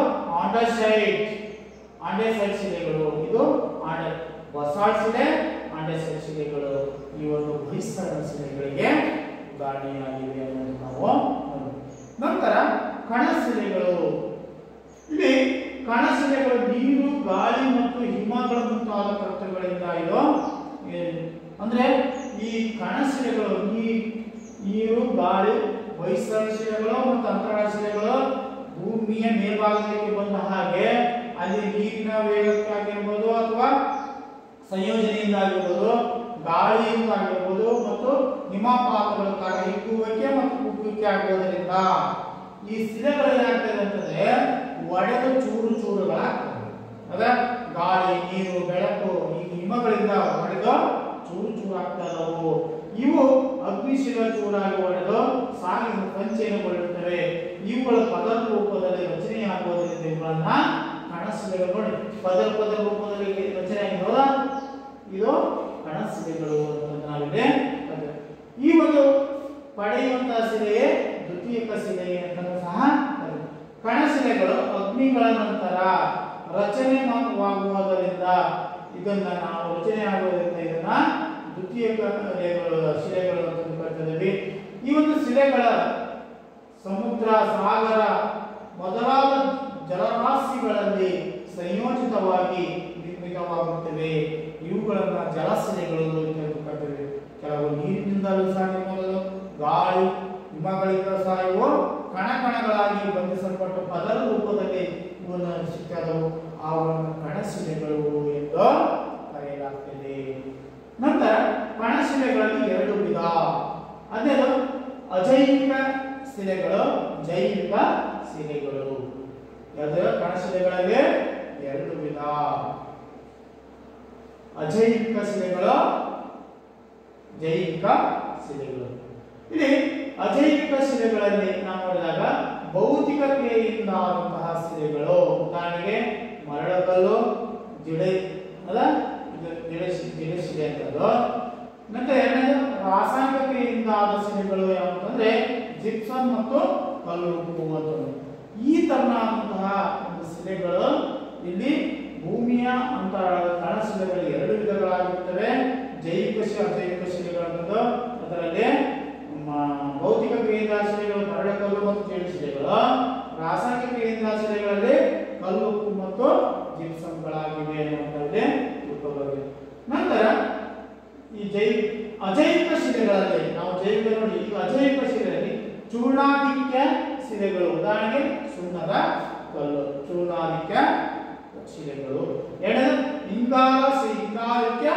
ಆಂಡೆಸೈಟ್ ಶಿಲೆಗಳು. ಇದು ಬಸಾಲ್ಟ್ ಶಿಲೆ, ಆಂಡೆಸೈಟ್ ಶಿಲೆಗಳು ಈ ಒಂದು ಬಹಿಸ್ಸರಣ ಶಿಲೆಗಳಿಗೆ ಉದಾಹರಣೆಯಾಗಿವೆ ಅನ್ನೋದು ನಾವು ನಂತರ ಕಣಶಿಲೆಗಳು. ಇಲ್ಲಿ ಕಣಶಿಲೆಗಳು ನೀರು, ಗಾಳಿ ಮತ್ತು ಹಿಮಗಳ ಮುಂತಾದ ಕರ್ತಗಳಿಂದ ಇದು ಅಂದ್ರೆ ಈ ಕಣಶಿಲೆಗಳು ನೀರು, ಗಾಳಿ, ಬಹಿಸ್ಸರಣ ಶಿಲೆಗಳು ಮತ್ತು ಅಂತರಾಳ ಶಿಲೆಗಳು ಭೂಮಿಯ ಮೇಲ್ಭಾಗಕ್ಕೆ ಬಂದ ಹಾಗೆ ಅಲ್ಲಿ ನೀರಿನ ವೇಗಕ್ಕಾಗಿರ್ಬೋದು ಅಥವಾ ಸಂಯೋಜನೆಯಿಂದ ಆಗಿರ್ಬೋದು, ಗಾಳಿಯಿಂದ ಆಗಿರ್ಬೋದು ಮತ್ತು ಹಿಮಪಾತಗಳ ಕಾರಣ ಹಿಗ್ಗುವಿಕೆ ಮತ್ತು ಕುಗ್ಗುವಿಕೆ ಆಗುವುದರಿಂದ ಈ ಶಿಲೆಗಳು ಏನಾಗ್ತದೆ ಅಂತಂದ್ರೆ ಒಡೆದು ಚೂರು ಚೂರುಗಳಾಗ್ತವೆ. ಅದ ಗಾಳಿ, ನೀರು, ಬೆಳಕು ಈ ಹಿಮಗಳಿಂದ ಒಡೆದು ಚೂರು ಚೂರು ಆಗ್ತಾ ಇದ್ದವು. ಇವು ಅಗ್ನಿಶಿಲೆ ಚೂರಾಗಿ ಒಡೆದು ಸಾಗಿದ ಸಂಚಯನಗೊಳ್ಳುತ್ತವೆ. ಇವುಗಳ ಪದರ ರೂಪದಲ್ಲಿ ರಚನೆಯಾಗುವುದರಿಂದ ಇವುಗಳನ್ನ ಕಣಶಿಲೆಗಳು. ನೋಡಿ, ಪದರ ರೂಪದಲ್ಲಿ ರಚನೆ ಆಗಿರೋದ ಇದು ಕಣಶಿಲೆಗಳು ಅಂತ ನಾವಿದೆ. ಈ ಒಂದು ಪಡೆಯುವಂತಹ ಶಿಲೆಯೇ ದ್ವಿತೀಯಕ ಶಿಲೆ ಅಂತ ಸಹ. ಕಣಶಿಲೆಗಳು ಅಗ್ನಿಗಳ ನಂತರ ರಚನೆವಾಗುವುದರಿಂದ ಇದನ್ನ ನಾವು ರಚನೆ ಆಗುವುದರಿಂದ ಇದನ್ನ ದ್ವಿತೀಯಕ ಶಿಲೆಗಳು ಅಂತ ಕರೀತೀವಿ. ಈ ಒಂದು ಶಿಲೆಗಳ ಸಮುದ್ರ, ಸಾಗರ ಮೊದಲಾದ ಜಲರಾಶಿಗಳಲ್ಲಿ ಸಂಯೋಜಿತವಾಗಿ ನಿರ್ಮಿತವಾಗುತ್ತವೆ. ಇವುಗಳನ್ನ ಜಲಶಿಲೆಗಳು ಎಂದು ಕರೀತೀವಿ. ಕೆಲವು ನೀರಿನಿಂದಲೂ ಸಾಗಿರಬಹುದು, ಗಾಳಿ, ಹಿಮಗಳಿಂದ ಸಹ ಇವು ಕಣಕಣಗಳಾಗಿ ಬಂಧಿಸಲ್ಪಟ್ಟು ಪದರ ರೂಪದಲ್ಲಿ ಇವನ್ನು ಸಿಕ್ಕದವು. ಅವನ್ನು ಕಣಶಿಲೆಗಳು ಎಂದು ಕರೆಯಲಾಗ್ತದೆ. ನಂತರ ಕಣಶಿಲೆಗಳಲ್ಲಿ ಎರಡು ವಿಧ. ಅದೇ ಅಜೈವಿಕ ಶಿಲೆಗಳು, ಜೈವಿಕ ಶಿಲೆಗಳು. ಕಣಶಿಲೆಗಳಲ್ಲಿ ಎರಡು ವಿಧ. ಅಜೈವಿಕ ಶಿಲೆಗಳು, ಜೈವಿಕ ಶಿಲೆಗಳು. ಇಲ್ಲಿ ಅಜೈವಿಕ ಶಿಲೆಗಳಲ್ಲಿ ನಾವು ನೋಡಿದಾಗ ಭೌತಿಕ ಕ್ರಿಯೆಯಿಂದ ಆದಂತಹ ಶಿಲೆಗಳು. ಉದಾಹರಣೆಗೆ ಮರಳಕಲ್ಲು, ಜಿಳೆ ಶಿಲೆ ಅಂತದ್ದು. ನಂತರ ಎರಡನೇದು ರಾಸಾಯನಿಕ ಕ್ರಿಯೆಯಿಂದ ಆದ ಶಿಲೆಗಳು ಯಾವುದಂದ್ರೆ ಜಿಪ್ಸಮ್ ಮತ್ತು ಕಲ್ಲು ಉಪ್ಪು ಅಂತ. ಈ ತರನಾದಂತಹ ಒಂದು ಶಿಲೆಗಳು ಇಲ್ಲಿ ಭೂಮಿಯ ಅಂತರಾಳದ ಕಣಶಿಲೆಗಳು ಎರಡು ವಿಧಗಳಾಗಿರುತ್ತವೆ. ಜೈವಿಕ ಅಜೈವಿಕ ಶಿಲೆಗಳು. ಅದರಲ್ಲಿ ಭೌತಿಕ ಕ್ರಿಯೆಯಿಂದ ಶಿಲೆಗಳು ಮರಳಕಲ್ಲು ಮತ್ತು ಜಿಳೆ ಶಿಲೆಗಳು. ರಾಸಾಯನಿಕ ಕ್ರಿಯೆಯಿಂದ ಶಿಲೆಗಳಲ್ಲಿ ಕಲ್ಲು ಉಪ್ಪು ಮತ್ತು ಜಿಪ್ಸಮ್ಗಳಾಗಿವೆ ಅನ್ನುವಂಥದ್ದೇ ತಿಳ್ಕೊಬೇಕು. ನಂತರ ಈ ಅಜೈವಿಕ ಶಿಲೆಗಳಲ್ಲಿ ನಾವು ಜೈವಿಕ ನೋಡಿ, ಈಗ ಅಜೈವಿಕ ಶಿಲೆಯಲ್ಲಿ ಚೂರ್ಣಾಧಿಕ್ಯ ಶಿಲೆಗಳು. ಉದಾಹರಣೆಗೆ ಸುಣ್ಣದ ಕಲ್ಲು, ಚೂರ್ಣಾಧಿಕ್ಯ ಶಿಲೆಗಳು. ಎರಡನೇದು ಇಂಗಾಲಾದಿಕ್ಯ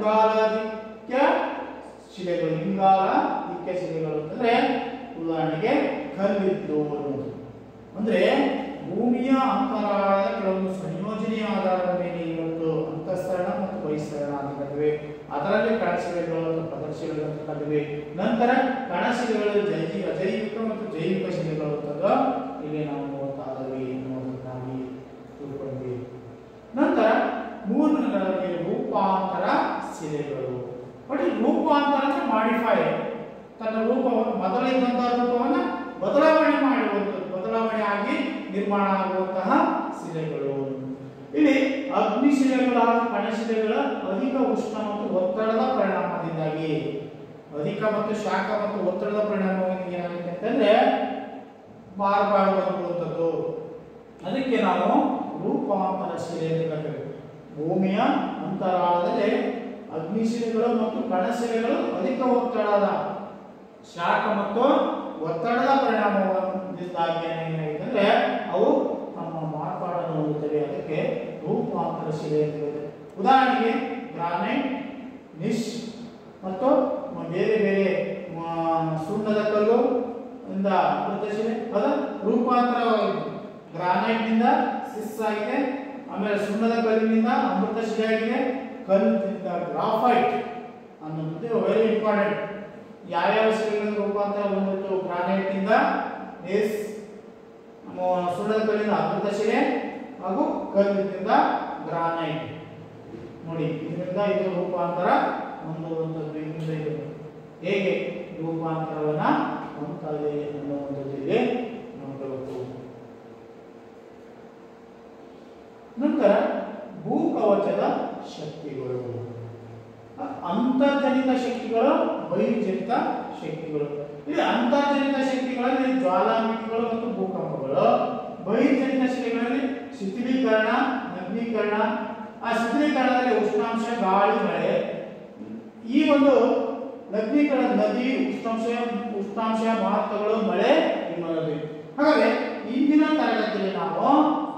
ಶಿಲೆಗಳು. ಇಂಗಾಲಾದಿಕ್ಯ ಶಿಲೆಗಳು ಅಂತಂದ್ರೆ ಉದಾಹರಣೆಗೆ ಕಲ್ಲಿದ್ದು ಅನ್ನೋದು. ಅಂದ್ರೆ ಭೂಮಿಯ ಅಂತರಾಳದ ಕೆಲವೊಂದು ಸಂಯೋಜನೆಯ ಆಧಾರದ ಮೇಲೆ ಇವತ್ತು ಅಂತಃಸರಣ ಮತ್ತು ಬಹಿಸ್ಸರಣ ಆಗಿವೆ. ಅದರಲ್ಲಿ ಕಣಶಿಲೆಗಳು ಮತ್ತು ಪದರಶಿಲೆಗಳು ಅಂತ ಕರೀತೀವಿ. ನಂತರ ಕಣಶಿಲೆಗಳು ಅಜೈವಿಕ ಮತ್ತು ಜೈವಿಕ ಶಿಲೆಗಳು ಅಂತ ಇಲ್ಲಿ ನಾವು ನೋಡ್ತಾ ಇದ್ದೀವಿ, ನೋಡುತ್ತಾಗಿ ತಿಳ್ಕೊಂಡ್ವಿ. ನಂತರ ಮೂರನೇ ರೂಪಾಂತರ ಶಿಲೆಗಳು. ಬಟ್ ರೂಪಾಂತರ ಅಂದ್ರೆ ಮಾಡಿಫೈ, ತನ್ನ ರೂಪವನ್ನು ಮೊದಲಿದ್ದಂತಹ ರೂಪವನ್ನು ಬದಲಾವಣೆ ಆಗಿ ನಿರ್ಮಾಣ ಆಗುವಂತಹ ಶಿಲೆಗಳು. ಇಲ್ಲಿ ಅಗ್ನಿಶಿಲೆಗಳ ಹಾಗೂ ಕಣಶಿಲೆಗಳ ಅಧಿಕ ಉಷ್ಣ ಮತ್ತು ಒತ್ತಡದ ಪರಿಣಾಮದಿಂದಾಗಿ, ಅಧಿಕ ಮತ್ತು ಶಾಖ ಮತ್ತು ಒತ್ತಡದ ಪರಿಣಾಮವಾಗಿ ಏನಾಗುತ್ತೆ ಅಂತಂದ್ರೆ ಮಾರ್ಪಾಡು ಬರುವಂಥದ್ದು. ಅದಕ್ಕೆ ನಾವು ರೂಪಾಂತರ ಶಿಲೆ ಅಂತ ಕರೀತೀವಿ. ಭೂಮಿಯ ಅಂತರಾಳದಲ್ಲಿ ಅಗ್ನಿಶಿಲೆಗಳು ಮತ್ತು ಕಣಶಿಲೆಗಳು ಅಧಿಕ ಒತ್ತಡದ ಶಾಖ ಮತ್ತು ಒತ್ತಡದ ಪರಿಣಾಮದಿಂದಾಗಿ ಏನಾಗಿದೆ ಅವು ನಮ್ಮ ಮಾರ್ಪಾಡನ್ನು ಹೊಂದುತ್ತವೆ. ಅದಕ್ಕೆ ರೂಪಾಂತರ ಶಿಲೆ ಅಂತ. ಉದಾಹರಣೆಗೆ ಗ್ರಾನೈಟ್, ನಿಶ್ ಮತ್ತು ಬೇರೆ ಬೇರೆ ಸುಣ್ಣದ ಕಲ್ಲು ಇಂದ ಅಮೃತಶಿಲೆ ಅದು ರೂಪಾಂತರವಾಗಿದೆ. ಗ್ರಾನೈಟ್ ನಿಂದ ಸಿಸ್ ಆಗಿದೆ, ಆಮೇಲೆ ಸುಣ್ಣದ ಕಲ್ಲಿನಿಂದ ಅಮೃತಶಿಲೆ ಆಗಿದೆ, ಕಲ್ಲಿನಿಂದ ಗ್ರಾಫೈಟ್ ಅನ್ನೋದು ವೆರಿ ಇಂಪಾರ್ಟೆಂಟ್. ಯಾವ್ಯಾವ ಶಿಲೆಗಳಿಂದ ರೂಪಾಂತರ ಹೊಂದಿತ್ತು? ಗ್ರಾನೈಟ್ ನಿಂದ ಎಸ್, ಸುಣ್ಣದ ಕಲ್ಲಿಂದ ಅಮೃತಶಿಲೆ ಹಾಗೂ ಕಲ್ಲಿನಿಂದ ಗ್ರಾನೈಟ್. ನೋಡಿ, ಇದರಿಂದ ಇದು ರೂಪಾಂತರ ಹೊಂದುವಂಥದ್ದು. ಇದರಿಂದ ಇದು ಹೇಗೆ ರೂಪಾಂತರವನ್ನ ಹೊಂದುತ್ತದೆ ಅನ್ನುವಂಥದ್ದು ಇಲ್ಲಿ ನೋಡಬೇಕು. ನಂತರ ಭೂಕವಚದ ಶಕ್ತಿಗಳು, ಅಂತರ್ಜನಿತ ಶಕ್ತಿಗಳು, ಬಹಿರ್ಜನಿತ ಶಕ್ತಿಗಳು. ಇಲ್ಲಿ ಅಂತರ್ಜನಿತ ಶಕ್ತಿಗಳಲ್ಲಿ ಜ್ವಾಲಾಮುಖಿಗಳು ಮತ್ತು ಭೂಕಂಪಗಳು, ಬಹಿರ್ಜನಿತ ಶಕ್ತಿಗಳಲ್ಲಿ ಶಿಥಿಲೀಕರಣ, ನಗ್ನೀಕರಣ. ಆ ಶಿಥಿಲೀಕರಣದಲ್ಲಿ ಉಷ್ಣಾಂಶ, ಗಾಳಿ, ಮಳೆ. ಈ ಒಂದು ನಗ್ನೀಕರಣ ನದಿ, ಉಷ್ಣಾಂಶ, ಮಹತ್ವಗಳು, ಮಳೆ, ಹಿಮನದಿ. ಹಾಗಾದ್ರೆ ಇಂದಿನ ತರಗತಿಯಲ್ಲಿ ನಾವು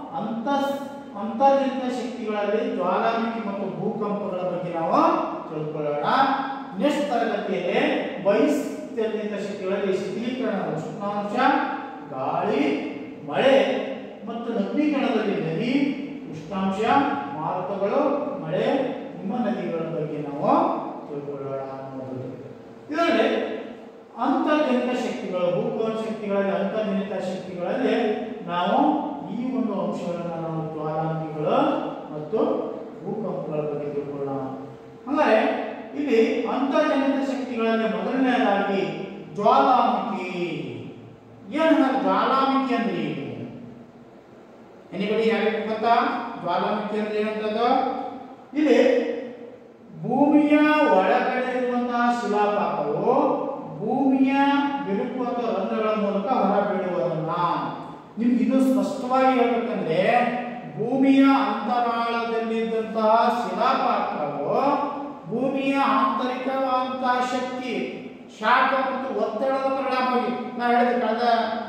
ಅಂತರ್ಜನಿತ ಶಕ್ತಿಗಳಲ್ಲಿ ಜ್ವಾಲಾಮುಖಿ ಮತ್ತು ಭೂಕಂಪಗಳ ಬಗ್ಗೆ ನಾವು ತಿಳ್ಕೊಳ್ಳೋಣ. ನೆಕ್ಸ್ಟ್ ತರಗತಿಯಲ್ಲಿ ಬಹಿರ್ಜನಿತ ಶಕ್ತಿಗಳಲ್ಲಿ ಶಿಥಿಲೀಕರಣ, ಉಷ್ಣಾಂಶ, ಗಾಳಿ, ಮಳೆ ಮತ್ತು ನಗ್ನೀಕರಣದಲ್ಲಿ ನದಿ, ಉಷ್ಣಾಂಶ, ಮಾರುತಗಳು, ಮಳೆ, ಹಿಮ ನದಿಗಳ ಬಗ್ಗೆ ನಾವು ತಿಳ್ಕೊಳ್ಳೋಣ ಅನ್ನೋದು. ಇದರಲ್ಲಿ ಅಂತರ್ಜನಿತ ಶಕ್ತಿಗಳು, ಭೂಕಂಪ ಶಕ್ತಿಗಳಲ್ಲಿ ಅಂತರ್ಜನಿತ ಶಕ್ತಿಗಳಲ್ಲಿ ನಾವು ಈ ಒಂದು ಅಂಶಗಳನ್ನು ನಾವು ಜ್ವಾಲಾಮುಖಿಗಳು ಮತ್ತು ಭೂಕಂಪಗಳ ಬಗ್ಗೆ ತಿಳ್ಕೊಳ್ಳೋಣ. ಅಂದರೆ ಇಲ್ಲಿ ಅಂತರ್ಜನಿತ ಶಕ್ತಿಗಳಲ್ಲಿ ಮೊದಲನೆಯದಾಗಿ ಜ್ವಾಲಾಮುಖಿ. ಏನು ಜ್ವಾಲಾಮುಖಿ ಅಂದ್ರೆ ಏನು? ಎನಿಬಡಿ ಯಾರಿಗೆ ಗೊತ್ತಾ ಜ್ವಾಲಾಮುಖಿ ಅಂದ್ರೆ ಏನಂತದ್ದು? ಇಲ್ಲಿ ಭೂಮಿಯ ಒಳಗಡೆ ಇರುವಂತಹ ಶಿಲಾಪಾತವು ಭೂಮಿಯ ಬಿರುಕು ಅಥವಾ ರಂಧ್ರಗಳ ಮೂಲಕ ಹೊರಬೀಳುವುದನ್ನ. ನಿಮ್ಗೆ ಇದು ಸ್ಪಷ್ಟವಾಗಿ ಹೇಳ್ಬೇಕಂದ್ರೆ ಭೂಮಿಯ ಅಂತರಾಳದಲ್ಲಿದ್ದಂತಹ ಶಿಲಾಪಾತ್ರವು ಭೂಮಿಯ ಆಂತರಿಕವಾದಂತಹ ಶಕ್ತಿ, ಶಾಖ ಮತ್ತು ಒತ್ತಡದ ಪರಿಣಾಮವಾಗಿ ನಾವು ಹೇಳಿದ ಕಳೆದ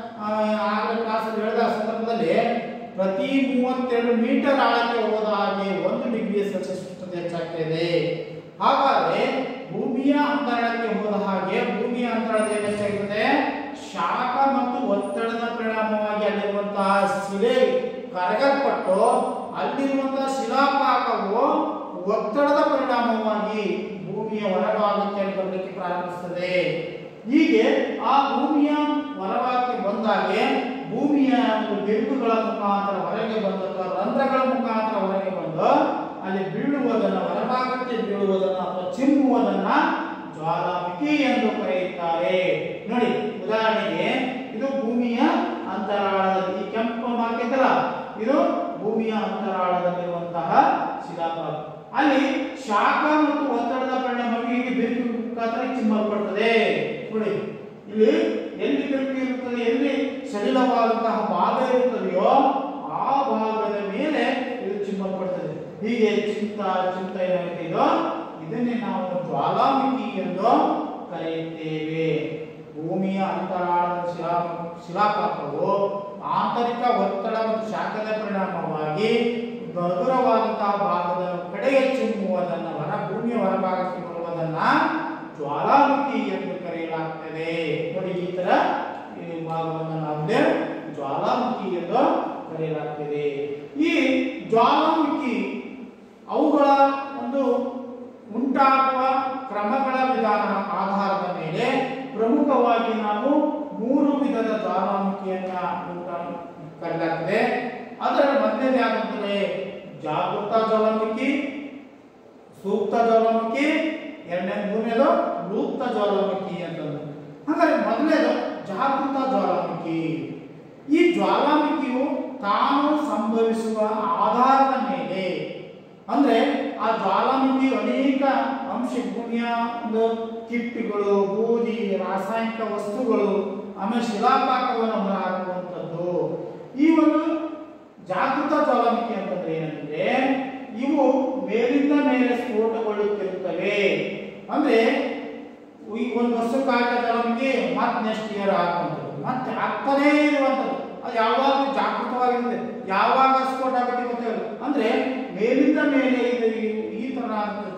ಕ್ಲಾಸಲ್ಲಿ ಹೇಳಿದ ಸಂದರ್ಭದಲ್ಲಿ ಪ್ರತಿ 32 ಮೀಟರ್ ಆಳಕ್ಕೆ ಹೋದ ಹಾಗೆ 1 ಡಿಗ್ರಿ ಸೆಲ್ಸಿಯಸ್ ಹೆಚ್ಚಾಗ್ತಿದೆ. ಹಾಗಾದ್ರೆ ಭೂಮಿಯ ಅಂತರಾಳಕ್ಕೆ ಹೋದ ಹಾಗೆ ಭೂಮಿಯ ಅಂತರಾಳದಲ್ಲಿ ಹೆಚ್ಚಾಗುತ್ತದೆ ಶಾಖ ಮತ್ತು ಒತ್ತಡದ ಪರಿಣಾಮವಾಗಿ ಅಲ್ಲಿರುವಂತಹ ಶಿಲೆ ಕರಗಲ್ಪಟ್ಟು ಅಲ್ಲಿರುವಂತಹ ಶಿಲಾಪಾಕವು ಒತ್ತಡದ ಪರಿಣಾಮವಾಗಿ ಭೂಮಿಯ ಹೊರಭಾಗಕ್ಕೆ ಬರಲಿಕ್ಕೆ ಪ್ರಾರಂಭಿಸುತ್ತದೆ. ಹೀಗೆ ಆ ಭೂಮಿಯ ಹೊರಭಾಗಕ್ಕೆ ಬಂದಾಗೆ ಭೂಮಿಯ ಬಿರುಕುಗಳ ಮುಖಾಂತರ ಹೊರಗೆ ಬಂದ ಅಥವಾ ರಂಧ್ರಗಳ ಮುಖಾಂತರ ಹೊರಗೆ ಬಂದು ಅಲ್ಲಿ ಬೀಳುವುದನ್ನ, ಹೊರಭಾಗಕ್ಕೆ ಬೀಳುವುದನ್ನ ಅಥವಾ ಚಿಮ್ಮುವುದನ್ನ ಜ್ವಾಲಾಮುಖಿ ಎಂದು ಕರೆಯುತ್ತಾರೆ. ನೋಡಿ, ಉದಾಹರಣೆಗೆ ಇದು ಭೂಮಿಯ ಅಂತರಾಳದಲ್ಲಿ ಈ ಕೆಂಪು ಮಾರ್ಕಿದ್ದಲ್ಲ, ಇದು ಭೂಮಿಯ ಅಂತರಾಳದಲ್ಲಿರುವಂತಹ ಶಿಲಾಪಾತ. ಅಲ್ಲಿ ಶಾಖ ಮತ್ತು ಒತ್ತಡದ ಪರಿಣಾಮವಾಗಿ ಇಲ್ಲಿ ಬಿರುಕು ಮುಖಾಂತರ ಚಿಮ್ಮಲ್ಪಡುತ್ತದೆ. ನೋಡಿ, ಇಲ್ಲಿ ಎಲ್ಲಿ ಬಿರುಕು ಇರುತ್ತದೆ, ಎಲ್ಲಿ ಸಡಿಲವಾದಂತಹ ಭಾಗ ಇರುತ್ತದೆಯೋ ಆ ಭಾಗದ ಮೇಲೆ ಇದು ಚಿಮ್ಮಲ್ಪಡುತ್ತದೆ. ಹೀಗೆ ಚಿಂತ ಏನಾಗುತ್ತೆ ಇದು, ಇದನ್ನೇ ನಾವು ಜ್ವಾಲಾಮುಖಿ ಎಂದು ಕರೆಯುತ್ತೇವೆ. ಭೂಮಿಯ ಅಂತರಾಳದ ಶಿಲಾಪಾತವು ಆಂತರಿಕ ಒತ್ತಡ ಮತ್ತು ಶಾಖದ ಪರಿಣಾಮವಾಗಿ ಹಗುರವಾದಂತಹ ಭಾಗದ ಕಡೆಗೆ ಚಿಮ್ಮುವುದನ್ನ, ಭೂಮಿಯ ಹೊರಭಾಗಕ್ಕೆ ಬರುವುದನ್ನ ಜ್ವಾಲಾಮುಖಿ ಎಂದು ಕರೆಯಲಾಗುತ್ತದೆ. ನೋಡಿ, ಈ ತರ ಈ ಭಾಗವನ್ನು ನಾವು ಜ್ವಾಲಾಮುಖಿ ಎಂದು ಕರೆಯಲಾಗುತ್ತದೆ. ಈ ಜ್ವಾಲಾಮುಖಿ ಅವುಗಳ ಒಂದು ಉಂಟಾಗುವ ಕ್ರಮಗಳ ವಿಧಾನ ಆಧಾರದ ಮೇಲೆ ಪ್ರಮುಖವಾಗಿ ನಾವು 3 ವಿಧದ ಜ್ವಾಲಾಮುಖಿಯನ್ನ ಕರೆಯಲಾಗುತ್ತದೆ. ಅದರ ಮೊದಲನೇದಾಗುತ್ತದೆ ಜಾಗೃತ ಜ್ವಾಲಾಮುಖಿ, ಸೂಕ್ತ ಜ್ವಾಲಾಮುಖಿ, ಮೂರನೇದು ಲುಪ್ತ ಜ್ವಾಲಾಮುಖಿ ಅಂತಂದು. ಹಾಗಾದ್ರೆ ಮೊದಲನೇದು ಜಾಗೃತ ಜ್ವಾಲಾಮುಖಿ. ಈ ಜ್ವಾಲಾಮುಖಿಯು ತಾನು ಸಂಭವಿಸುವ ಆಧಾರದ ಮೇಲೆ, ಅಂದ್ರೆ ಆ ಜ್ವಾಲಾಮುಖಿ ಅನೇಕ ಅಂಶ, ಭೂಮಿಯ ಒಂದು ಕಿಟ್ಟುಗಳು, ಬೂದಿ, ರಾಸಾಯನಿಕ ವಸ್ತುಗಳು, ಆಮೇಲೆ ಶಿಲಾಪಾಕವನ್ನು ಹೊರಹಾಕುವಂಥದ್ದು. ಈ ಒಂದು ಜಾಗೃತ ಜ್ವಾಲಾಮುಖಿ ಅಂತಂದ್ರೆ ಏನಂದ್ರೆ ಇವು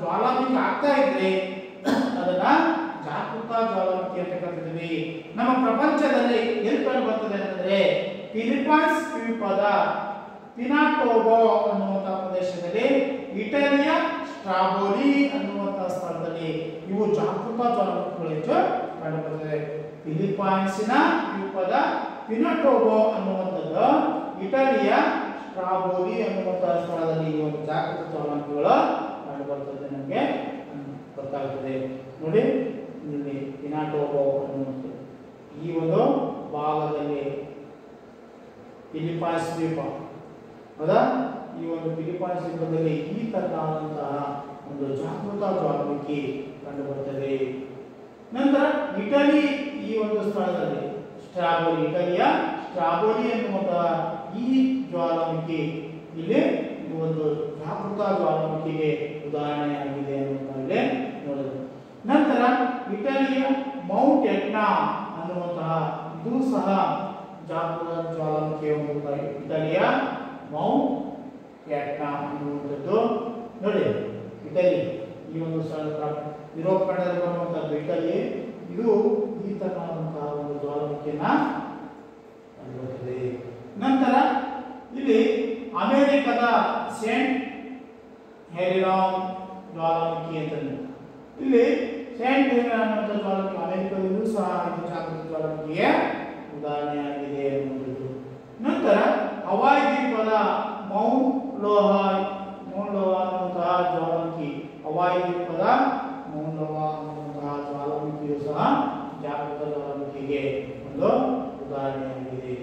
ಜ್ವಾಲಾಮುಖಿ ಆಗ್ತಾ ಇದ್ರೆ ಅದನ್ನ ಜಾಗೃತ ಜ್ವಾಲಾಮುಖಿ ಅಂತ ಕರೀತೀವಿ. ನಮ್ಮ ಪ್ರಪಂಚದಲ್ಲಿ ಎಲ್ಲಿ ಕಂಡು ಬರ್ತದೆ ಅಂತಂದ್ರೆ ಫಿಲಿಪೈನ್ಸ್ ದ್ವೀಪದ ಪಿನಾಟೋಬೋ ಅನ್ನುವಂತ ಪ್ರದೇಶದಲ್ಲಿ, ಇಟಲಿಯ ಸ್ಟ್ರಾಬೋಲಿ ಅನ್ನುವಂತ ಸ್ಥಳದಲ್ಲಿ ಇವು ಜಾಗೃತ ಜ್ವಾಲಾಮುಖಿಗಳು ಹೆಚ್ಚು ಕಂಡು ಬರ್ತದೆ. ಫಿಲಿಪೈನ್ಸಿನ ದ್ವೀಪದ ಪಿನಾಟೋಬೋ ಅನ್ನುವಂಥದ್ದು, ಇಟಲಿಯ ಸ್ಟ್ರಾಬೋಲಿ ಅನ್ನುವಂತ ಸ್ಥಳದಲ್ಲಿ ಈ ಒಂದು ಜಾಗೃತ ಜ್ವಾಲಾಮುಖಿಗಳು ಕಂಡು ಬರ್ತದೆ. ನಮಗೆ ಗೊತ್ತಾಗುತ್ತದೆ ನೋಡಿ, ಇಲ್ಲಿ ಪಿನಾಟೋಬೋ ಅನ್ನುವಂಥದ್ದು ಈ ಒಂದು ಭಾಗದಲ್ಲಿ ಫಿಲಿಪೈನ್ಸ್ ದ್ವೀಪ ಹೌದಾ, ಈ ಒಂದು ಫಿಲಿಪೈನ್ಸ್ ದ್ವೀಪದಲ್ಲಿ ಈ ತರನಾದಂತಹ ಒಂದು ಜಾಗೃತ ಜ್ವಾಲಾಮುಖಿ ಕಂಡು ಬರುತ್ತದೆ. ನಂತರ ಇಟಲಿ ಈ ಒಂದು ಸ್ಥಳದಲ್ಲಿ ಸ್ಟ್ರಾಬೋಲಿ, ಇಟಲಿಯ ಸ್ಟ್ರಾಬೋಲಿ ಎನ್ನುವಂತಹ ಈ ಜ್ವಾಲಾಮುಖಿ ಇಲ್ಲಿ ಒಂದು ಜಾಗೃತ ಜ್ವಾಲಾಮುಖಿಗೆ ಉದಾಹರಣೆಯಾಗಿದೆ ಅನ್ನುವಂಥದ್ದು ನೋಡೋದು. ನಂತರ ಇಟಲಿಯ ಮೌಂಟ್ ಎಟ್ನಾ ಅನ್ನುವಂತಹ ಇದು ಸಹ ಜಾಗೃತ ಜ್ವಾಲಾಮುಖಿಯ ಒಂದು ಇಟಲಿಯ ಮೌಂಟ್ ಎಟ್ನಾ ಅನ್ನುವಂಥದ್ದು ನೋಡಿ, ಇಟಲಿ ಈ ಒಂದು ಸ್ಥಳ ಯುರೋಪ್ ಖಂಡದಲ್ಲಿ ಬರುವಂತಹದ್ದು ಇಟಲಿ, ಇದು ಈ ತರನಾದಂತಹ ಒಂದು ಜ್ವಾಲಾಮುಖಿಯನ್ನ ಕಂಡುಬರುತ್ತದೆ. ನಂತರ ಇಲ್ಲಿ ಅಮೆರಿಕದ ಸೇಂಟ್ ಹೆರಿರಾಮ್ ಜ್ವಾಲಾಮುಖಿ ಅಂತ ಇಲ್ಲಿ ಸೇಂಟ್ ಹೆರಿರಾಮ್ ಅನ್ನುವಂಥ ಜ್ವಾಲಾಮುಖಿ ಅಮೆರಿಕದಲ್ಲೂ ಸಹ ಇದು ಜಾಗೃತ ಜ್ವಾಲಾಮುಖಿಯ ಉದಾಹರಣೆಯಾಗಿದೆ ಅನ್ನುವಂಥದ್ದು. ನಂತರ ಹವಾಯಿ ದ್ವೀಪದ ಮೌಂಟ್ ಲೋಹಾ ಅನ್ನುವಂತಹ ಜ್ವಾಲಾಮುಖಿ, ಹವಾಯಿ ದ್ವೀಪದ ಮೌಂಟ್ ಲೋಹಾ ಅನ್ನುವಂತಹ ಜ್ವಾಲಾಮುಖಿಯು ಸಹ ಜಾಗೃತ ಜ್ವಾಲಾಮುಖಿಗೆ ಒಂದು ಉದಾಹರಣೆಯಾಗಿದೆ.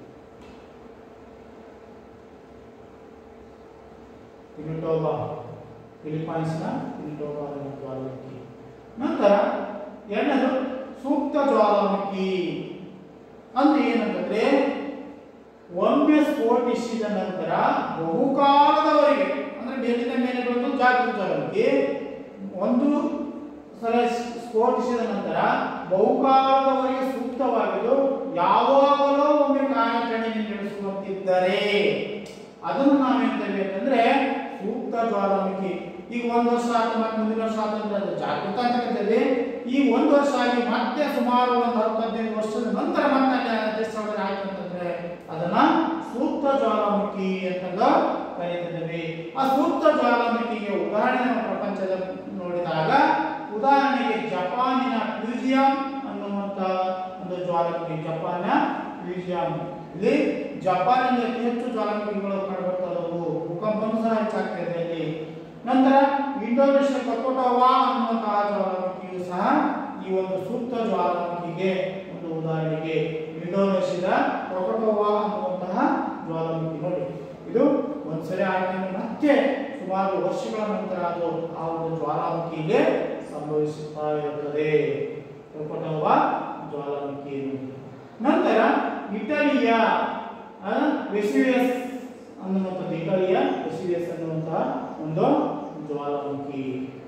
ಪಿನಿಟೋಬಾ, ಫಿಲಿಪೈನ್ಸ್ನ ಪಿನಿಟೋಬಾ ಜ್ವಾಲಾಮುಖಿ. ನಂತರ ಎರಡನೇದು ಸೂಕ್ತ ಜ್ವಾಲಾಮುಖಿ ಅಂದ್ರೆ ಏನಂತಂದ್ರೆ ಒಮ್ಮೆ ಸ್ಫೋಟಿಸಿದ ನಂತರ ಬಹುಕಾಲದವರೆಗೆ ಅಂದ್ರೆ ಮೇಲಿನ ಮೇಲೆ ಬಂದು ಜಾಗೃತ ಜ್ವಾಲಾಮುಖಿ, ಒಂದು ಸಲ ಸ್ಫೋಟಿಸಿದ ನಂತರ ಬಹುಕಾಲದವರೆಗೆ ಸೂಕ್ತವಾಗಿದ್ದು ಯಾವಾಗಲೂ ಒಮ್ಮೆ ಕಾರ್ಯಾಚರಣೆ ನಡೆಸುವಂತಿದ್ದರೆ ಅದನ್ನು ನಾವೇಂತೇವೆ ಅಂತಂದ್ರೆ ಸೂಕ್ತ ಜ್ವಾಲಾಮುಖಿ. ಈಗ ಒಂದು ವರ್ಷ ಆಯ್ತು ಮತ್ತೆ ಮುಂದಿನ ವರ್ಷ ಆಯ್ತು ಜಾಗೃತ ಅಂತ ಕರೀತೀವಿ. ಈ ಒಂದು ವರ್ಷ ಆಗಿ ಮತ್ತೆ ಸುಮಾರು ಒಂದು 10-15 ವರ್ಷದ ನಂತರ ಮತ್ತೆ ಆಯ್ತು ಅಂತಂದ್ರೆ ಅದನ್ನ ಸೂಕ್ತ ಜ್ವಾಲಾಮುಖಿ ಅಂತ ಕರೀತಿದ್ದೇವೆ. ಆ ಸೂಕ್ತ ಜ್ವಾಲಾಮುಖಿಗೆ ಉದಾಹರಣೆ ನಮ್ಮ ಪ್ರಪಂಚದ ನೋಡಿದಾಗ ಉದಾಹರಣೆಗೆ ಜಪಾನಿನ ಫ್ಯೂಜಿಯಂ ಅನ್ನುವಂತ ಒಂದು ಜ್ವಾಲಾಮುಖಿ, ಜಪಾನ್ನ ಫ್ಯೂಜಿಯಂ, ಇಲ್ಲಿ ಜಪಾನಿನಲ್ಲಿ ಅತಿ ಹೆಚ್ಚು ಜ್ವಾಲಾಮುಖಿಗಳು ಕಂಡುಬರ್ತದವು, ಭೂಕಂಪನೂ ಸಹ ಹೆಚ್ಚಾಗ್ತಾ ಇದೆ ಅಲ್ಲಿ. ನಂತರ ಇಂಡೋನೇಷ್ಯಾ ಕಕೋಟವಾ ಅನ್ನುವಂತಹ ಜ್ವಾಲಾಮುಖಿಯು ಸಹ ಈ ಒಂದು ಸೂಕ್ತ ಜ್ವಾಲಾಮುಖಿಗೆ ಒಂದು ಉದಾಹರಣೆಗೆ. ಇಂಡೋನೇಷ್ಯಾದ ಕಕೋಟವಾ ಅನ್ನುವಂತಹ ಜ್ವಾಲಾಮುಖಿ ನೋಡಿ, ಇದು ಒಂದ್ಸರಿ ಆಯ್ತು ಮತ್ತೆ ಸುಮಾರು ವರ್ಷಗಳ ನಂತರ ಅದು ಆ ಒಂದು ಜ್ವಾಲಾಮುಖಿಗೆ ಸಂಭವಿಸುತ್ತಾ ಇರುತ್ತದೆ, ಕಕೋಟವಾ ಜ್ವಾಲಾಮುಖಿ. ನಂತರ ಇಟಲಿಯ ವೆಸುವಿಯಸ್ ಅನ್ನುವಂಥದ್ದು, ಇಟಲಿಯ ವೆಸುವಿಯಸ್ ಅನ್ನುವಂತಹ ಒಂದು ಜ್ವಾಲಾಮುಖಿ.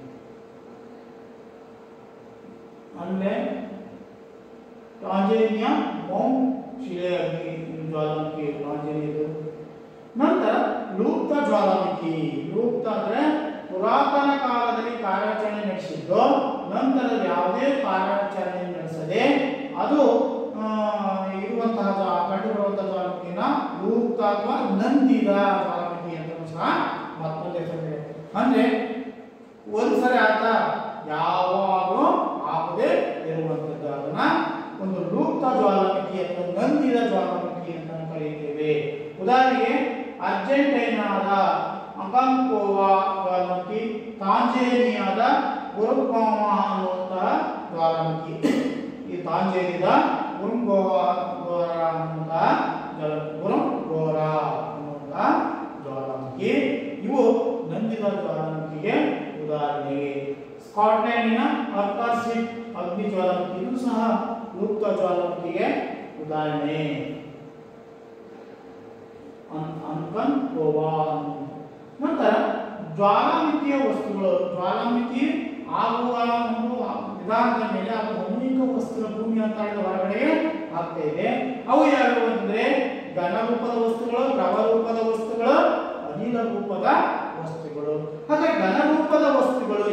ಆಮೇಲೆ ಟಾಂಜೇನಿಯಾ ಮೌಂಟ್ ಶಿಲೆ ಜ್ವಾಲಾಮುಖಿ, ಟಾಂಜೇನಿಯದು. ನಂತರ ಲೂಪ್ತ ಜ್ವಾಲಾಮುಖಿ, ಲೂಪ್ತ ಅಂದ್ರೆ ಪುರಾತನ ಕಾಲದಲ್ಲಿ ಕಾರ್ಯಾಚರಣೆ ನಡೆಸಿದ್ದು ನಂತರ ಯಾವುದೇ ಕಾರ್ಯಾಚರಣೆ ನಡೆಸದೆ ಅದು ಇರುವಂತಹ ಕಂಡುಬರುವಂತಹ ಜ್ವಾಲಾಮುಖಿನ ಲೂಪ್ತ ಅಥವಾ ನಂದಿದ ಜ್ವಾಲಾಮುಖಿ ಅಂತ ಸಹ ಮತ್ತೊಂದು ಹೆಸರಿದೆ. ಅಂದ್ರೆ ಒಂದ್ಸರಿ ಆತ ಯಾವಾಗಲೂ ಆಗದೆ ಇರುವಂತದ್ದು ಅದನ್ನ ಒಂದು ಲೂಪ್ತ ಜ್ವಾಲಾಮುಖಿ ಅಥವಾ ನಂದಿದ ಜ್ವಾಲಾಮುಖಿ ಅಂತ ಕರೆಯುತ್ತೇವೆ. ಉದಾಹರಣೆಗೆ ಅರ್ಜೆಂಟೈನಾದ ಅಕಾಂಕೋವಾ ಜ್ವಾಲಾಮುಖಿ, ತಾಂಜೇನಿಯಾದ ಗುರುಗೋವಾ ಅನ್ನುವಂತಹ ಜ್ವಾಲಾಮುಖಿ, ಈ ತಾಂಜೇನಿಯಾದ ಗುರುಗೋವಾ ಅನ್ನುವಂತಹ ಜ್ವಾಲಾಮುಖಿ ಇವು ನಂದಿದ ಜ್ವಾಲಾಮುಖಿಗೆ ಉದಾಹರಣೆ. ಸ್ಕಾಟ್ಲೆಂಡಿನ ಅರ್ಕಾಸಿಡ್ ಅಗ್ನಿ ಜ್ವಾಲಾಮುಖಿ ಇದು ಸಹ ಲೂಪ್ತ ಜ್ವಾಲಾಮುಖಿಗೆ ಉದಾಹರಣೆ. ಅನ್ಕನ್ಕೋವಾ. ನಂತರ ಜ್ವಾಲಾಮುಖಿಯ ವಸ್ತುಗಳು, ಜ್ವಾಲಾಮುಖಿ ಆಗುವ ಒಂದು ವಿಧಾನದ ಮೇಲೆ ಅದು ಅನೇಕ ವಸ್ತುಗಳ ಭೂಮಿ ಅಂತ ಹೊರಗಡೆ ಆಗ್ತಾ ಇದೆ. ಅವು ಯಾವ್ಯಾವು ಅಂದ್ರೆ ಘನ ರೂಪದ ವಸ್ತುಗಳು, ದ್ರವ ರೂಪದ ವಸ್ತುಗಳು, ಅನಿಲ ರೂಪದ ವಸ್ತುಗಳು. ಹಾಗೆ ಘನ ರೂಪದ ವಸ್ತುಗಳು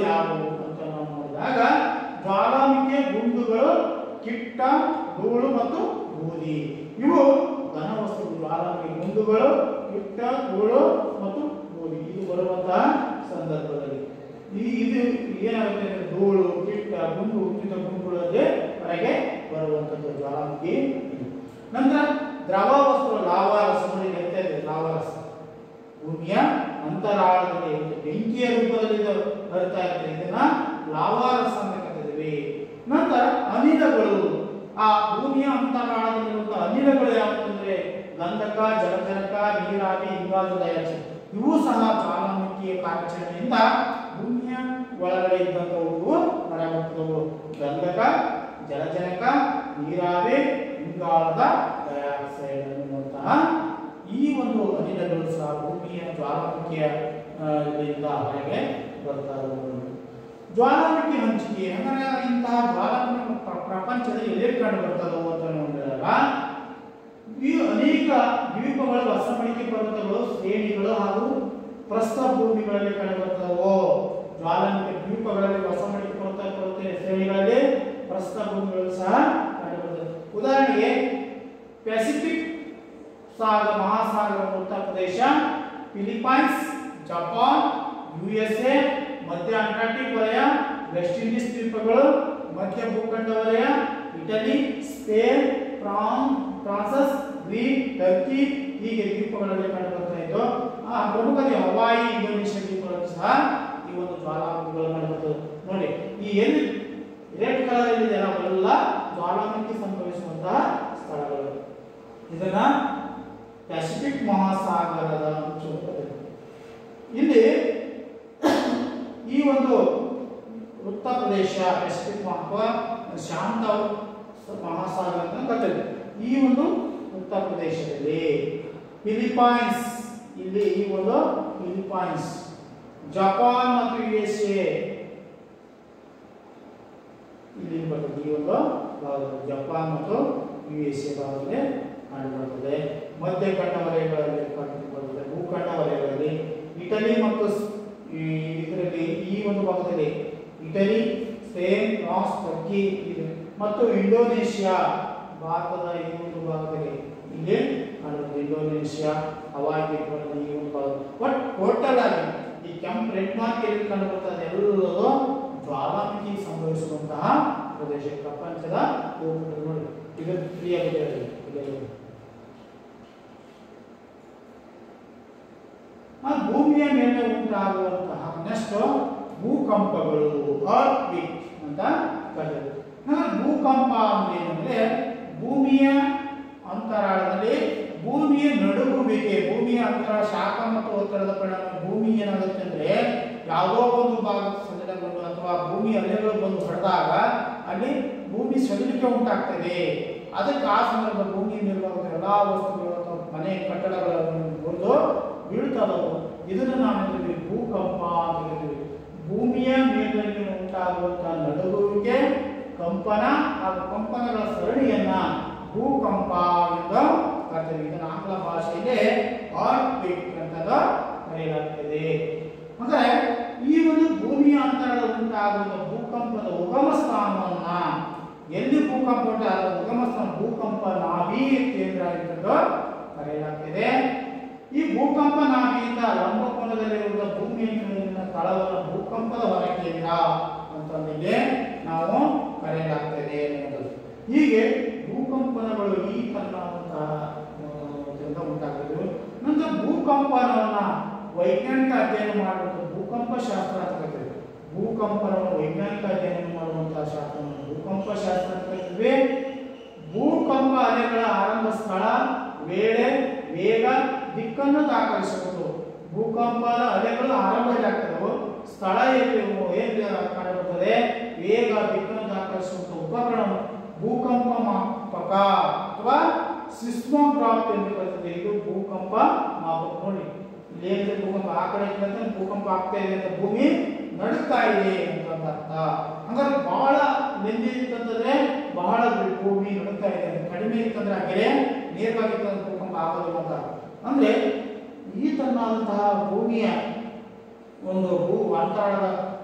ಆಗ ಜ್ವಾಲಾಮುಖಿಯ ಗುಂಡುಗಳು ಕಿಟ್ಟ, ಧೂಳು ಮತ್ತು ಬೂದಿ ಇವು ಘನವಸ್ತುಗಳು. ಜ್ವಾಲಾಮುಖಿ ಗುಂಡುಗಳು, ಕಿಟ್ಟ, ಧೂಳು ಮತ್ತು ಬೂದಿ ಇದು ಬರುವಂತಹ ಸಂದರ್ಭದಲ್ಲಿ ಇದು ಏನಾಗುತ್ತೆ ಅಂದ್ರೆ ಧೂಳು, ಕಿಟ್ಟ, ಗುಂಡು, ಹುಟ್ಟಿದ ಗುಂಡುಗಳಲ್ಲಿ ಹೊರಗೆ ಬರುವಂತದ್ದು ಜ್ವಾಲಾಮುಖಿ. ನಂತರ ದ್ರವ ವಸ್ತು ಲಾವಾರಸ ನೋಡಿ ಹೇಳ್ತಾ ಇದೆ. ಲಾವಾರಸ ಭೂಮಿಯ ಅಂತರಾಳದಲ್ಲಿ ಬೆಂಕಿಯ ರೂಪದಲ್ಲಿ ಬರ್ತಾ ಇರ್ತದೆ. ಇದನ್ನ ಲಾವಾರಸ ಅಂತ ಕರೀತೀವಿ. ನಂತರ ಅನಿಲಗಳು, ಆ ಭೂಮಿಯ ಅಂತರಾಳದಲ್ಲಿರುವಂತಹ ಅನಿಲಗಳು ಯಾವುದಂದ್ರೆ ಗಂಧಕ, ಜಲಜನಕ, ನೀರಾವಿ, ಇಂಗಾಲದ ಡೈಆಕ್ಸೈಡ್ ಇವು ಸಹ ಜ್ವಾಲಾಮುಖಿಯ ಕಾರ್ಯಾಚರಣೆಯಿಂದ ಭೂಮಿಯ ಒಳಗಡೆ ಇದ್ದಂಥವು ಹೊರಬರ್ತವು. ಗಂಧಕ, ಜಲಜನಕ, ನೀರಾವಿ, ಇಂಗಾಲದ ಡೈಆಕ್ಸೈಡ್ ಅನ್ನುವಂತಹ ಈ ಒಂದು ಅನಿಲಗಳು ಸಹ ಭೂಮಿಯ ಜ್ವಾಲಾಮುಖಿಯ ಹೊರಗೆ ಬರ್ತಾ ಇರುವುದು. ಜ್ವಾಲಾಮುಖಿ ಹಂಚಿಕೆ ಅಂದರೆ ಇಂತಹ ಜ್ವಾಲಾಮುಖಿ ಪ್ರಪಂಚದಲ್ಲಿ ಎಲ್ಲಿ ಕಂಡು ಬರ್ತದೋ ಅಂತ ನೋಡಿದಾಗ ಈ ಅನೇಕ ದ್ವೀಪಗಳ ಹೊಸಮಡಿಕೆ ಪರ್ವತಗಳು, ಶ್ರೇಣಿಗಳು ಹಾಗೂ ಪ್ರಸ್ಥಭೂಮಿಗಳಲ್ಲಿ ಕಂಡು ಬರ್ತದವೋ. ಜ್ವಾಲಾಮುಖಿ ದ್ವೀಪಗಳಲ್ಲಿ ಹೊಸಮಡಿಕೆ ಪರ್ವತ ಶ್ರೇಣಿಗಳಲ್ಲಿ ಪ್ರಸ್ಥಭೂಮಿಗಳು ಸಹ ಕಂಡು ಬರ್ತದೆ. ಉದಾಹರಣೆಗೆ ಪೆಸಿಫಿಕ್ ಮಹಾಸಾಗರ ಉತ್ತರ ಪ್ರದೇಶ, ಫಿಲಿಪೈನ್ಸ್, ಜಪಾನ್, ಯುಎಸ್ಎ, ಮಧ್ಯ ಅಂಟಾರ್ಟಿಕ್ ವಲಯ, ವೆಸ್ಟ್ ಇಂಡೀಸ್ ದ್ವೀಪಗಳು, ಮಧ್ಯ ಭೂಖಂಡ ವಲಯ, Italy, Spain, France, Greek, Turkey ಹೀಗೆ ದ್ವೀಪಗಳಲ್ಲಿ ಕಂಡು ಬರ್ತಾ ಇದ್ದು ಪ್ರಮುಖ ಹವಾಯಿ, ಇಂಡೋನೇಷ್ಯಾ ದ್ವೀಪಗಳು ಸಹ ಈ ಒಂದು ಜ್ವಾಲಾಮುಖಿಗಳು ಕಂಡು ಬರ್ತದೆ. ನೋಡಿ ಈ ಎಲ್ಲಿ ರೆಡ್ ಕಲರ್ ಇದೆ ಅವೆಲ್ಲ ಜ್ವಾಲಾಮುಖಿ ಸಂಭವಿಸುವಂತಹ ಸ್ಥಳಗಳು. ಇದನ್ನ ಪೆಸಿಫಿಕ್ ಮಹಾಸಾಗರದ ಇಲ್ಲಿ ಈ ಒಂದು ವೃತ್ತ ಪ್ರದೇಶ ಪೆಸಿಫಿಕ್ ಶಾಂತ ಮಹಾಸಾಗರ ಅಂತ ಕರೀತಾರೆ. ಈ ಒಂದು ವೃತ್ತ ಪ್ರದೇಶದಲ್ಲಿ ಫಿಲಿಪೈನ್ಸ್, ಇಲ್ಲಿ ಈ ಒಂದು ಫಿಲಿಪೈನ್ಸ್, ಜಪಾನ್ ಮತ್ತು ಯುಎಸ್ಎ ಇಲ್ಲಿ ಬರ್ತದೆ. ಈ ಒಂದು ಜಪಾನ್ ಮತ್ತು ಯುಎಸ್ಎ ಭಾಗದಲ್ಲಿ ಕಂಡುಬರುತ್ತದೆ. ಮಧ್ಯಖಂಡ ವಲಯಗಳಲ್ಲಿ ಕಂಡುಬರುತ್ತದೆ. ಭೂಖಂಡ ವಲಯಗಳಲ್ಲಿ ಇಟಲಿ ಮತ್ತು ಇದರಲ್ಲಿ ಈ ಒಂದು ಭಾಗದಲ್ಲಿ ಇಟಲಿ, ಸ್ಪೇನ್, ಫ್ರಾನ್ಸ್, ಟರ್ಕಿ ಮತ್ತು ಇಂಡೋನೇಷ್ಯಾ ಭಾರತದ ಈ ಒಂದು ಭಾಗದಲ್ಲಿ ಇಲ್ಲಿ ಕಂಡುಬರುತ್ತದೆ. ಇಂಡೋನೇಷ್ಯಾ, ಹವಾಯಿ ದ್ವೀಪಗಳಲ್ಲಿ ಈ ಒಂದು ಭಾಗ ಬಟ್ ಟೋಟಲ್ ಆಗಿ ಈ ಕೆಂಪು ರೆಡ್ ಮಾರ್ಕ್ ಎಲ್ಲಿ ಕಂಡುಬರ್ತದೆ ಎಲ್ಲದೂ ಜ್ವಾಲಾಮುಖಿ ಸಂಭವಿಸುವಂತಹ ಪ್ರದೇಶ. ಪ್ರಪಂಚದ ನೋಡಿ ಇದು ಫ್ರೀಯಾಗಿದೆ. ಭೂಮಿಯ ಮೇಲೆ ಉಂಟಾಗುವಂತಹ ನೆಕ್ಸ್ಟ್ ಭೂಕಂಪಗಳು, ಅರ್ಥ್ಕ್ವೇಕ್ ಅಂತ ಕರೆಯುವುದು. ಭೂಕಂಪ ಅಂದ್ರೆ ಏನಂದ್ರೆ ಭೂಮಿಯ ಅಂತರಾಳದಲ್ಲಿ ಭೂಮಿಯ ನಡುಗುವಿಕೆ, ಭೂಮಿಯ ಅಂತರಾಳ ಶಾಖ ಮತ್ತು ಒತ್ತಡದ ಪರಿಣಾಮ ಭೂಮಿ ಏನಾಗುತ್ತೆ ಅಂದ್ರೆ ಯಾವುದೋ ಒಂದು ಭಾಗ ಸಡಿಲಗೊಂಡು ಅಥವಾ ಭೂಮಿ ಅಲೆಗಳು ಬಂದು ಹೊಡೆದಾಗ ಅಲ್ಲಿ ಭೂಮಿ ಸಡಿಲಿಕೆ ಉಂಟಾಗ್ತದೆ. ಅದಕ್ಕೆ ಆ ಸಂದರ್ಭ ಭೂಮಿ ಮೇಲಿರುವ ಎಲ್ಲಾ ವಸ್ತುಗಳು ಅಥವಾ ಮನೆ ಕಟ್ಟಡಗಳನ್ನು ಹೊಡೆದು ಬೀಳ್ತದವು. ಇದನ್ನು ನಾವು ಭೂಕಂಪ ಅಂತ ಹೇಳ್ತೀವಿ. ಭೂಮಿಯ ಮೇಲ್ಮೈಗೆ ಉಂಟಾಗುವಂತಹ ನಡುಗುವಿಕೆ, ಕಂಪನ ಹಾಗೂ ಕಂಪನಗಳ ಸರಣಿಯನ್ನ ಭೂಕಂಪ ಎಂದು ಕರೀತೀವಿ. ಇದನ್ನು ಆಂಗ್ಲ ಭಾಷೆಯಲ್ಲಿ ಅರ್ಥ್ಕ್ವೇಕ್ ಅಂತ ಕರೆಯಲಾಗುತ್ತದೆ. ಅಂದ್ರೆ ಈ ಒಂದು ಭೂಮಿಯ ಅಂತರದ ಉಂಟಾಗುವ ಭೂಕಂಪದ ಉಗಮ ಸ್ಥಾನವನ್ನ ಎಲ್ಲಿ ಭೂಕಂಪ ಉಂಟಾದ ಉಗಮ ಸ್ಥಾನ ಭೂಕಂಪ ನಾಭಿ ಕೇಂದ್ರ ಎಂದು ಕರೆಯಲಾಗುತ್ತದೆ. ಈ ಭೂಕಂಪ ನಾಭಿಯಿಂದ ಲಂಬಕೋನದಲ್ಲಿರುವ ಭೂಮಿಯ ಮೇಲಿನ ತಳವನ್ನು ಭೂಕಂಪದ ಹೊರಕೇಂದ್ರ ಅಂತಂದಿಗೆ ನಾವು ಕರೆಯಲಾಗ್ತದೆ ಅನ್ನೋದು. ಹೀಗೆ ಭೂಕಂಪನಗಳು ಈ ತರನಾದಂತಹ ಉಂಟಾಗ್ತದೆ. ನಂತರ ಭೂಕಂಪನವನ್ನ ವೈಜ್ಞಾನಿಕ ಅಧ್ಯಯನ ಮಾಡುವಂಥ ಭೂಕಂಪ ಶಾಸ್ತ್ರ ಅಂತ ಕರೀತೀವಿ. ಭೂಕಂಪನವನ್ನು ವೈಜ್ಞಾನಿಕ ಅಧ್ಯಯನ ಮಾಡುವಂತಹ ಶಾಸ್ತ್ರವನ್ನು ಭೂಕಂಪ ಶಾಸ್ತ್ರ ಅಂತ ಕರೀತೀವಿ. ಭೂಕಂಪ ಅಲೆಗಳ ಆರಂಭ ಸ್ಥಳ, ವೇಳೆ, ವೇಗ, ದಿಕ್ಕನ್ನು ದಾಖಲಿಸುವುದು. ಭೂಕಂಪದ ಅಲೆಗಳು ಆರಂಭದಲ್ಲಿ ಆಗ್ತದವು, ಸ್ಥಳ ಎಲ್ಲಿ ಕಂಡುಬರುತ್ತದೆ, ವೇಗ, ದಿಕ್ಕನ್ನು ದಾಖಲಿಸುವಂತಹ ಉಪಕರಣ ಭೂಕಂಪ ಮಾಪಕ ಅಥವಾ ಸಿಸ್ಮೋಗ್ರಾಫ್ ಎಂದು ಕರೀತದೆ. ಇದು ಭೂಕಂಪ ಮಾಪಕ. ನೋಡಿ ಇಲ್ಲಿ ಏನಿದೆ ಭೂಕಂಪ ಆ ಕಡೆ ಭೂಕಂಪ ಆಗ್ತಾ ಇದೆ ಅಂತ ಭೂಮಿ ನಡುತ್ತಾ ಇದೆ ಅಂತ ಅರ್ಥ. ಹಂಗಾದ್ರೆ ಬಹಳ ನೆಂದಿ ಇತ್ತಂತಂದ್ರೆ ಬಹಳ ಭೂಮಿ ನಡುತ್ತಾ ಇದೆ, ಕಡಿಮೆ ಇತ್ತಂದ್ರೆ ಆ ಕೆರೆ ನೇರವಾಗಿ ಭೂಕಂಪ ಆಗೋದಿಲ್ಲ ಅಂತ. ಅಂದ್ರೆ ಈ ತರನಾದಂತಹ ಭೂಮಿಯ ಒಂದು ಅಂತರಾಳದ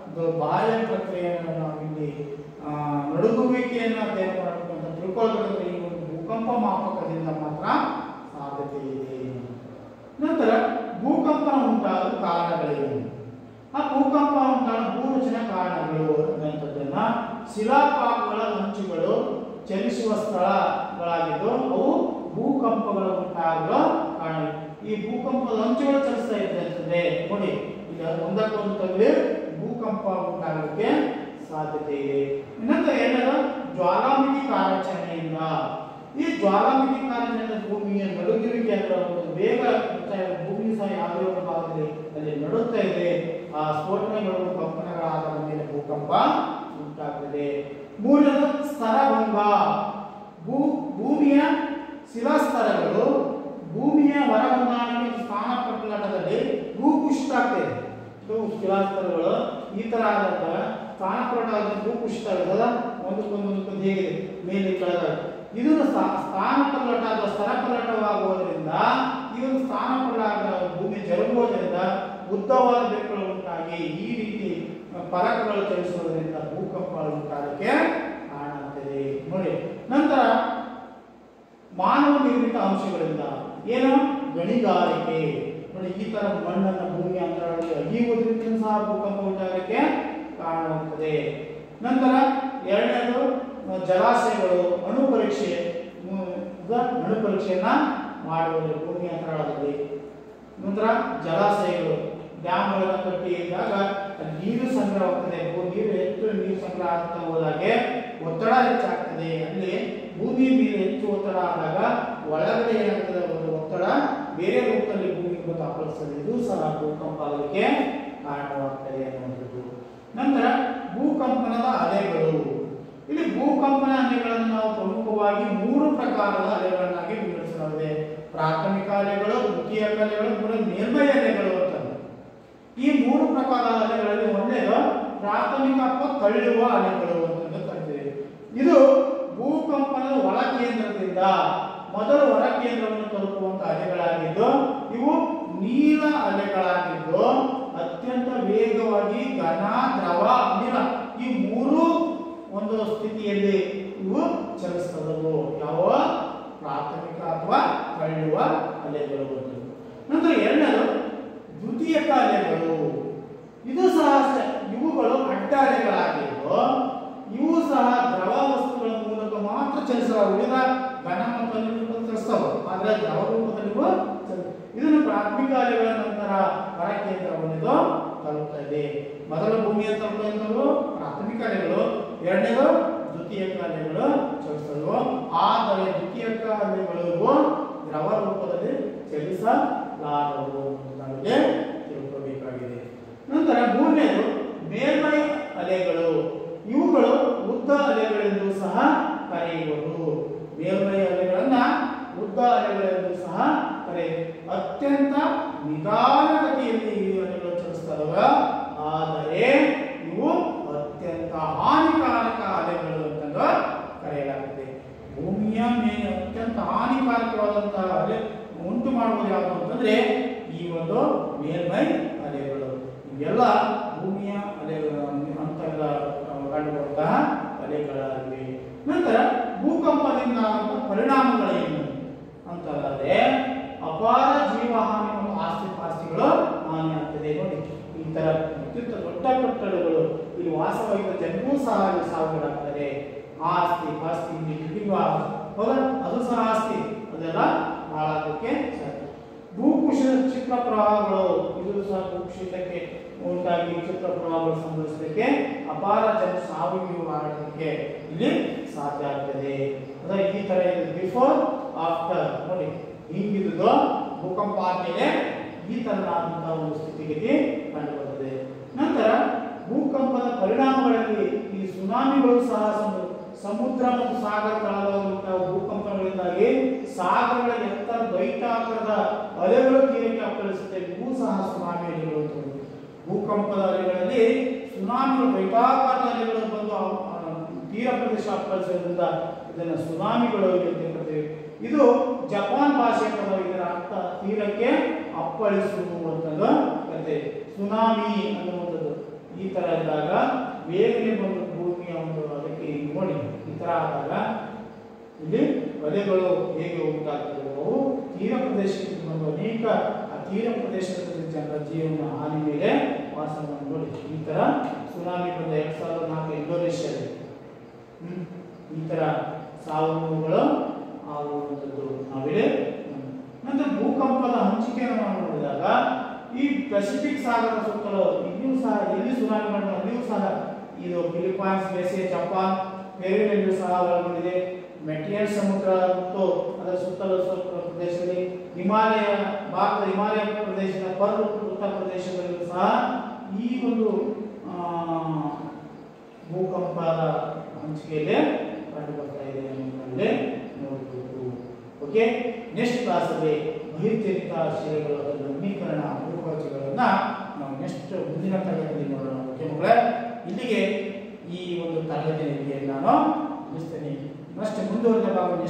ಒಂದು ಬಾಹ್ಯ ಪ್ರಕ್ರಿಯೆಯನ್ನು ನಾವು ಇಲ್ಲಿ ನಡುಗುವಿಕೆಯನ್ನು ಅಧ್ಯಯನ ಮಾಡಬೇಕು ಅಂತ ತಿಳ್ಕೊಳ್ಬೇಕಾದ್ರೆ ಈ ಒಂದು ಭೂಕಂಪ ಮಾಪಕದಿಂದ ಮಾತ್ರ ಸಾಧ್ಯತೆ ಇದೆ. ನಂತರ ಭೂಕಂಪ ಉಂಟಾದ ಕಾರಣಗಳೇನು? ಆ ಭೂಕಂಪ ಉಂಟಾದ ಭೂರಚನೆ ಕಾರಣಗಳು ಅನ್ನುವಂಥದ್ದನ್ನ ಶಿಲಾಪಾಕಗಳ ಅಂಚುಗಳು ಚಲಿಸುವ ಸ್ಥಳಗಳಾಗಿದ್ದು ಅವು ಭೂಕಂಪಗಳು ಉಂಟಾಗಲು ಕಾರಣ. ಈ ಭೂಕಂಪದ ಅಂಚುಗಳು ಚಲಿಸ್ತಾ ಇದೆ ಅಂತಂದ್ರೆ ನೋಡಿ ಈಗ ಒಂದಕ್ಕೊಂದು ತಗುಲಿ ಭೂಕಂಪ ಉಂಟಾಗಲಿಕ್ಕೆ ಸಾಧ್ಯತೆ ಇದೆ. ಇನ್ನೊಂದು ಏನಂದ್ರೆ ಜ್ವಾಲಾಮುಖಿ ಕಾರ್ಯಾಚರಣೆಯಿಂದ ಈ ಜ್ವಾಲಾಮುಖಿ ಕಾರ್ಯಾಚರಣೆ ಭೂಮಿಯ ನಡುಗುವಿಕೆ ಅಥವಾ ಒಂದು ವೇಗ ಭೂಮಿ ಸಹ ಯಾವುದೇ ಒಂದು ಭಾಗದಲ್ಲಿ ಅಲ್ಲಿ ನಡುತ್ತಾ ಇದೆ. ಆ ಸ್ಫೋಟನೆಗಳು ಕಂಪನಗಳ ಆಧಾರದ ಮೇಲೆ ಭೂಕಂಪ ಉಂಟಾಗ್ತದೆ. ಮೂರನೇದು ಸ್ತರಭಂಗ. ಭೂಮಿಯ ಶಿಲಾಸ್ತರಗಳು ಭೂಮಿಯ ಹೊರಹೊಂದಾಣಿಕೆ ಸ್ಥಾನ ಪಲ್ಲಟದಲ್ಲಿ ಭೂಕುಸಿತ ಆಗ್ತದೆ. ಶಿಲಾಸ್ತರಗಳು ಈ ತರ ಆದಾಗ ಸ್ಥಾನ ಪಲ್ಲಟ ಭೂಕುಸಿತ ಆಗೋದಲ್ಲ ಒಂದಕ್ಕೊಂದು ಹೇಗಿದೆ ಮೇಲೆ ಕೆಳಗ ಇದು ಸ್ಥಾನ ಪಲ್ಲಟ ಅಥವಾ ಸ್ಥಳ ಪಲ್ಲಟವಾಗುವುದರಿಂದ ಈ ಒಂದು ಸ್ಥಾನ ಪಲ್ಲಟ ಭೂಮಿ ಜರುಗುವುದರಿಂದ ಉದ್ದವಾದ ಬೆಕ್ಕಗಳು ಉಂಟಾಗಿ ಈ ರೀತಿ ಪರಕಗಳು ಚಲಿಸುವುದರಿಂದ ಭೂಕಂಪಗಳು ಉಂಟಾಗಲಿಕ್ಕೆ ಕಾರಣ ಆಗ್ತದೆ ನೋಡಿ. ನಂತರ ಮಾನವ ನಿರ್ಮಿತ ಅಂಶಗಳಿಂದ ಏನು ಗಣಿಗಾರಿಕೆ ನೋಡಿ ಈ ತರ ಮಣ್ಣನ್ನು ಭೂಮಿಯ ಅಂತರದಲ್ಲಿ ಅಗಿಯುವುದರಿಂದ ಸಹ ಭೂಕಂಪ ಉಂಟಾಗಲಿಕ್ಕೆ ಕಾರಣವಾಗುತ್ತದೆ. ನಂತರ ಎರಡನೇದು ಜಲಾಶಯಗಳು ಅಣು ಪರೀಕ್ಷೆಯನ್ನ ಮಾಡುವುದು ಭೂಮಿಯ ಅಂತರಾಳದಲ್ಲಿ. ನಂತರ ಜಲಾಶಯಗಳು ಡ್ಯಾಮ್ಗಳನ್ನು ಕಟ್ಟಿದಾಗ ನೀರು ಸಂಗ್ರಹವಾಗ್ತದೆ. ನೀರು ಹೆಚ್ಚು ನೀರು ಸಂಗ್ರಹ ಆಗ್ತಾ ಹೋದಾಗೆ ಒತ್ತಡ ಹೆಚ್ಚಾಗ್ತದೆ. ಅಲ್ಲಿ ಭೂಮಿ ಮೇಲೆ ಹೆಚ್ಚು ಒತ್ತಡ ಆದಾಗ ಒಳಗಡೆ ಏನಾಗ್ತದೆ ಒಂದು ಒತ್ತಡ ಬೇರೆ ರೂಪದಲ್ಲಿ ಭೂಮಿಗೆ ಅಪ್ಪಳಿಸ್ತದೆ. ಇದು ಸಹ ಭೂಕಂಪ ಆಗಲಿಕ್ಕೆ ಕಾರಣವಾಗ್ತದೆ ಅನ್ನುವಂಥದ್ದು. ನಂತರ ಭೂಕಂಪನದ ಅಲೆಗಳು. ಇಲ್ಲಿ ಭೂಕಂಪನ ಅಲೆಗಳನ್ನು ನಾವು ಪ್ರಮುಖವಾಗಿ 3 ಪ್ರಕಾರದ ಅಲೆಗಳನ್ನಾಗಿ ವಿಂಗಡಿಸಲಾಗಿದೆ. ಪ್ರಾಥಮಿಕ ಅಲೆಗಳು, ದ್ವಿತೀಯಕ ಅಲೆಗಳು ಮತ್ತು ಮೇಲ್ಮೈ ಅಲೆಗಳು ಅಂತಂದ್ರೆ ಈ 3 ಪ್ರಕಾರದ ಅಲೆಗಳಲ್ಲಿ ಒಂದೇದು ಪ್ರಾಥಮಿಕ ಅಥವಾ ತಳ್ಳುವ ಅಲೆಗಳು ಅಂತ ಕರೀತೀವಿ. ಇದು ಭೂಕಂಪನದ ಒಳ ಕೇಂದ್ರದಿಂದ ಮೊದಲು ಹೊರ ಕೇಂದ್ರವನ್ನು ತಲುಪುವಂತ ಅಲೆಗಳಾಗಿದ್ದು ಇವು ನೀಲ ಅಲೆಗಳಾಗಿದ್ದು ಅತ್ಯಂತ ವೇಗವಾಗಿ ಘನ, ದ್ರವ, ಅನಿಲ ಈ 3 ಒಂದು ಸ್ಥಿತಿಯಲ್ಲಿ ಇವು ಚಲಿಸ್ತದವು. ಯಾವ ಪ್ರಾಥಮಿಕ ಅಥವಾ ತಳ್ಳುವ ಅಲೆಗಳು. ನಂತರ ಎರಡನೇದು ದ್ವಿತೀಯಕ ಅಲೆಗಳು. ಇದು ಸಹ ಇವುಗಳು ಅಡ್ಡ ಅಲೆಗಳಾಗಿದ್ದು ಇವು ಸಹ ದ್ರವ ವಸ್ತುಗಳ ಮೂಲಕ ಮಾತ್ರ ಚಲಿಸುವ ಉಳಿದ ಘನ ಮತ್ತು ಅನಿಲ ಚಲಿಸ್ತವೆ. ಆದರೆ ದ್ರವ ರೂಪದಲ್ಲಿ ಇದನ್ನು ಪ್ರಾಥಮಿಕ ಅಲೆಗಳ ನಂತರ ಹೊರ ಕೇಂದ್ರವನ್ನು ತಲುಪುತ್ತದೆ. ಮೊದಲು ಭೂಮಿಯ ತಲುಪುವಂಥವು ಪ್ರಾಥಮಿಕ ಅಲೆಗಳು, ಎರಡನೇದು ದ್ವಿತೀಯಕ ಅಲೆಗಳು ಚಲಿಸ್ತವೆ. ಆದರೆ ದ್ವಿತೀಯಕ ಅಲೆಗಳು ದ್ರವ ರೂಪದಲ್ಲಿ ಚಲಿಸಲಾರವು ನಮಗೆ ತಿಳ್ಕೋಬೇಕಾಗಿದೆ. ನಂತರ ಮೂರನೇದು ಮೇಲ್ಮೈ ಅಲೆಗಳು. ಇವುಗಳು ಉದ್ದ ಅಲೆಗಳೆಂದು ಸಹ ಕರೆಯುವರು. ಮೇಲ್ಮೈ ಅಲೆಗಳನ್ನ ಉದ್ದ ಅಲೆಗಳೆಂದು ಸಹ ಅತ್ಯಂತ ನಿಧಾನಗತಿಯಲ್ಲಿ ಈ ಅಲೆಗಳು ಚಲಿಸ್ತವೆ. ಆದರೆ ಇವು ಅತ್ಯಂತ ಹಾನಿಕಾರಕ ಅಲೆಗಳು ಅಂತ ಕರೆಯಲಾಗುತ್ತದೆ. ಭೂಮಿಯ ಮೇಲೆ ಅತ್ಯಂತ ಹಾನಿಕಾರಕವಾದಂತಹ ಅಲೆ ಉಂಟು ಮಾಡುವುದು ಯಾವುದು ಅಂತಂದ್ರೆ ಈ ಒಂದು ಮೇಲ್ಮೈ ಅಲೆಗಳು. ಇವೆಲ್ಲ ಭೂಮಿಯ ಅಲೆಗಳು ಅಂತೆಲ್ಲ ಕಂಡುಬರುವಂತಹ ಅಲೆಗಳಾಗಿವೆ. ನಂತರ ಭೂಕಂಪದಿಂದ ಪರಿಣಾಮಗಳೇನು ಅಂತಂದ್ರೆ ಅಪಾರ ಜೀವಹಾನಿ ಮತ್ತು ಆಸ್ತಿ ಪಾಸ್ತಿಗಳು ಹಾನಿ ಆಗ್ತದೆ. ನೋಡಿ ಈ ತರ ಅತ್ಯಂತ ದೊಡ್ಡ ಕಟ್ಟಡಗಳು ಇಲ್ಲಿ ವಾಸವಾಗಿದ್ದ ಜನರೂ ಸಹ ಸಾವಿಗೀಡಾಗ್ತಾರೆ. ಆಸ್ತಿ ಪಾಸ್ತಿ ಅದು ಸಹ ಆಸ್ತಿ ಅದೆಲ್ಲ ಹಾಳಾಗಕ್ಕೆ ಸಾಧ್ಯ. ಭೂಕುಸಿತ ಕ್ಷಿಪ್ರ ಪ್ರವಾಹಗಳು ಇದು ಸಹ ಭೂಕುಸಿತಕ್ಕೆ ಉಂಟಾಗಿ ಕ್ಷಿಪ್ರ ಪ್ರವಾಹಗಳು ಸಂಭವಿಸಲಿಕ್ಕೆ ಅಪಾರ ಜನ ಸಾವಿಗೆ ಮಾಡೋದಕ್ಕೆ ಇಲ್ಲಿ ಸಾಧ್ಯ ಆಗ್ತದೆ. ಅಂದ್ರೆ ಈ ತರ ಇದೆ ಬಿಫೋರ್ ಆಫ್ಟರ್ ನೋಡಿ ಹಿಂಗಿದ್ದು ಭೂಕಂಪ ಆದ್ಮೇಲೆ ಈ ತರನಾದಂತಹ ಒಂದು ಸ್ಥಿತಿಗತಿ ಕಂಡುಬರುತ್ತದೆ. ನಂತರ ಭೂಕಂಪದ ಪರಿಣಾಮಗಳಲ್ಲಿ ಈ ಸುನಾಮಿಗಳು ಸಹ ಸಮುದ್ರ ಮತ್ತು ಸಾಗರ ತಳದ ಭೂಕಂಪಗಳಿಂದಾಗಿ ಸಾಗರಗಳ ಎತ್ತರ ದ್ವೈತಾಕಾರದ ಅಲೆಗಳು ತೀರಕ್ಕೆ ಅಪ್ಪಳಿಸುತ್ತೆ. ಇವು ಸಹ ಸುನಾಮಿ ಅಲೆಗಳು. ಭೂಕಂಪದ ಅಲೆಗಳಲ್ಲಿ ಸುನಾಮಿಗಳು ದ್ವೈತಾಕಾರದ ಅಲೆಗಳು ಬಂದು ತೀರ ಪ್ರದೇಶ ಅಪ್ಪಳಿಸೋದ್ರಿಂದ ಇದನ್ನು ಸುನಾಮಿಗಳು ಅಂತ ಕರೀತೀವಿ. ಇದು ಜಪಾನ್ ಭಾಷೆಯ ಪದ. ಇದರ ಅರ್ಥ ತೀರಕ್ಕೆ ಅಪ್ಪಳಿಸುವಂಥದ್ದು ಕತೆ. ಸುನಾಮಿ ಅನ್ನುವಂಥದ್ದು ಈ ತರ ಇದ್ದಾಗ ಬೇಗನೆ ಬಂದು ಭೂಮಿಯ ಒಂದು ಅದಕ್ಕೆ ನೋಡಿ ಈ ತರ ಆದಾಗ ಇಲ್ಲಿ ವಲಯಗಳು ಹೇಗೆ ಉಂಟಾಗ್ತದೆ ಅವು ತೀರ ಪ್ರದೇಶಕ್ಕೆ ಬಂದು ಅನೇಕ ಆ ತೀರ ಪ್ರದೇಶದ ಜನರ ಜೀವನ ಹಾನಿ ಮೇಲೆ ವಾಸವನ್ನು ನೋಡಿ ಈ ತರ ಸುನಾಮಿ ಬಂದ 2004 ಇಂಡೋನೇಷ್ಯಾದಲ್ಲಿ ಈ ತರ ಸಾವು ನೋವುಗಳು ಆಗುವಂಥದ್ದು ನಾವಿಲ್ಲಿ ನಂತರ ಭೂಕಂಪದ ಹಂಚಿಕೆಯನ್ನು ನಾವು ನೋಡಿದಾಗ ಈ ಪೆಸಿಫಿಕ್ ಸಾಗರ ಸುತ್ತಲೂ ಇಲ್ಲಿಯೂ ಸಹ ಎಲ್ಲಿ ಸುನಾಮಿ ಮಾಡಿದ ಅಲ್ಲಿಯೂ ಸಹ ಇದು ಫಿಲಿಪೈನ್ಸ್ ಬೇಸಿಗೆ ಜಪಾನ್ ಪೆರುವಿನಲ್ಲಿಯೂ ಸಹ ಒಳಗೊಂಡಿದೆ ಮೆಟಿಯನ್ ಸಮುದ್ರ ಮತ್ತು ಅದರ ಸುತ್ತಲೂ ಸ್ವಲ್ಪ ಪ್ರದೇಶದಲ್ಲಿ ಹಿಮಾಲಯ ಭಾರತದ ಹಿಮಾಲಯ ಪ್ರದೇಶದ ಪರ್ವತ ಪ್ರದೇಶಗಳಲ್ಲೂ ಸಹ ಈ ಒಂದು ಭೂಕಂಪದ ಹಂಚಿಕೆಯಲ್ಲಿ ಕಂಡು ಬರ್ತಾ ಇದೆ ಅನ್ನೋದನ್ನೇ ನೋಡಬೇಕು. ಓಕೆ, ನೆಕ್ಸ್ಟ್ ಕ್ಲಾಸಲ್ಲಿ ಬಹಿರ್ಜನಿತ ಶಿಲೆಗಳ ನವೀಕರಣ ರೂಪರಚನೆಗಳನ್ನ ನಾವು ನೆಕ್ಸ್ಟ್ ಮುಂದಿನ ತರಗತಿಯಲ್ಲಿ ನೋಡೋಣ. ಓಕೆ ಮಕ್ಕಳೇ, ಇಲ್ಲಿಗೆ ಈ ಒಂದು ತರಗತಿಯಲ್ಲಿ ನಾನು ಮುಗಿಸ್ತೇನೆ. ನೆಕ್ಸ್ಟ್ ಮುಂದುವರೆದ ಭಾಗ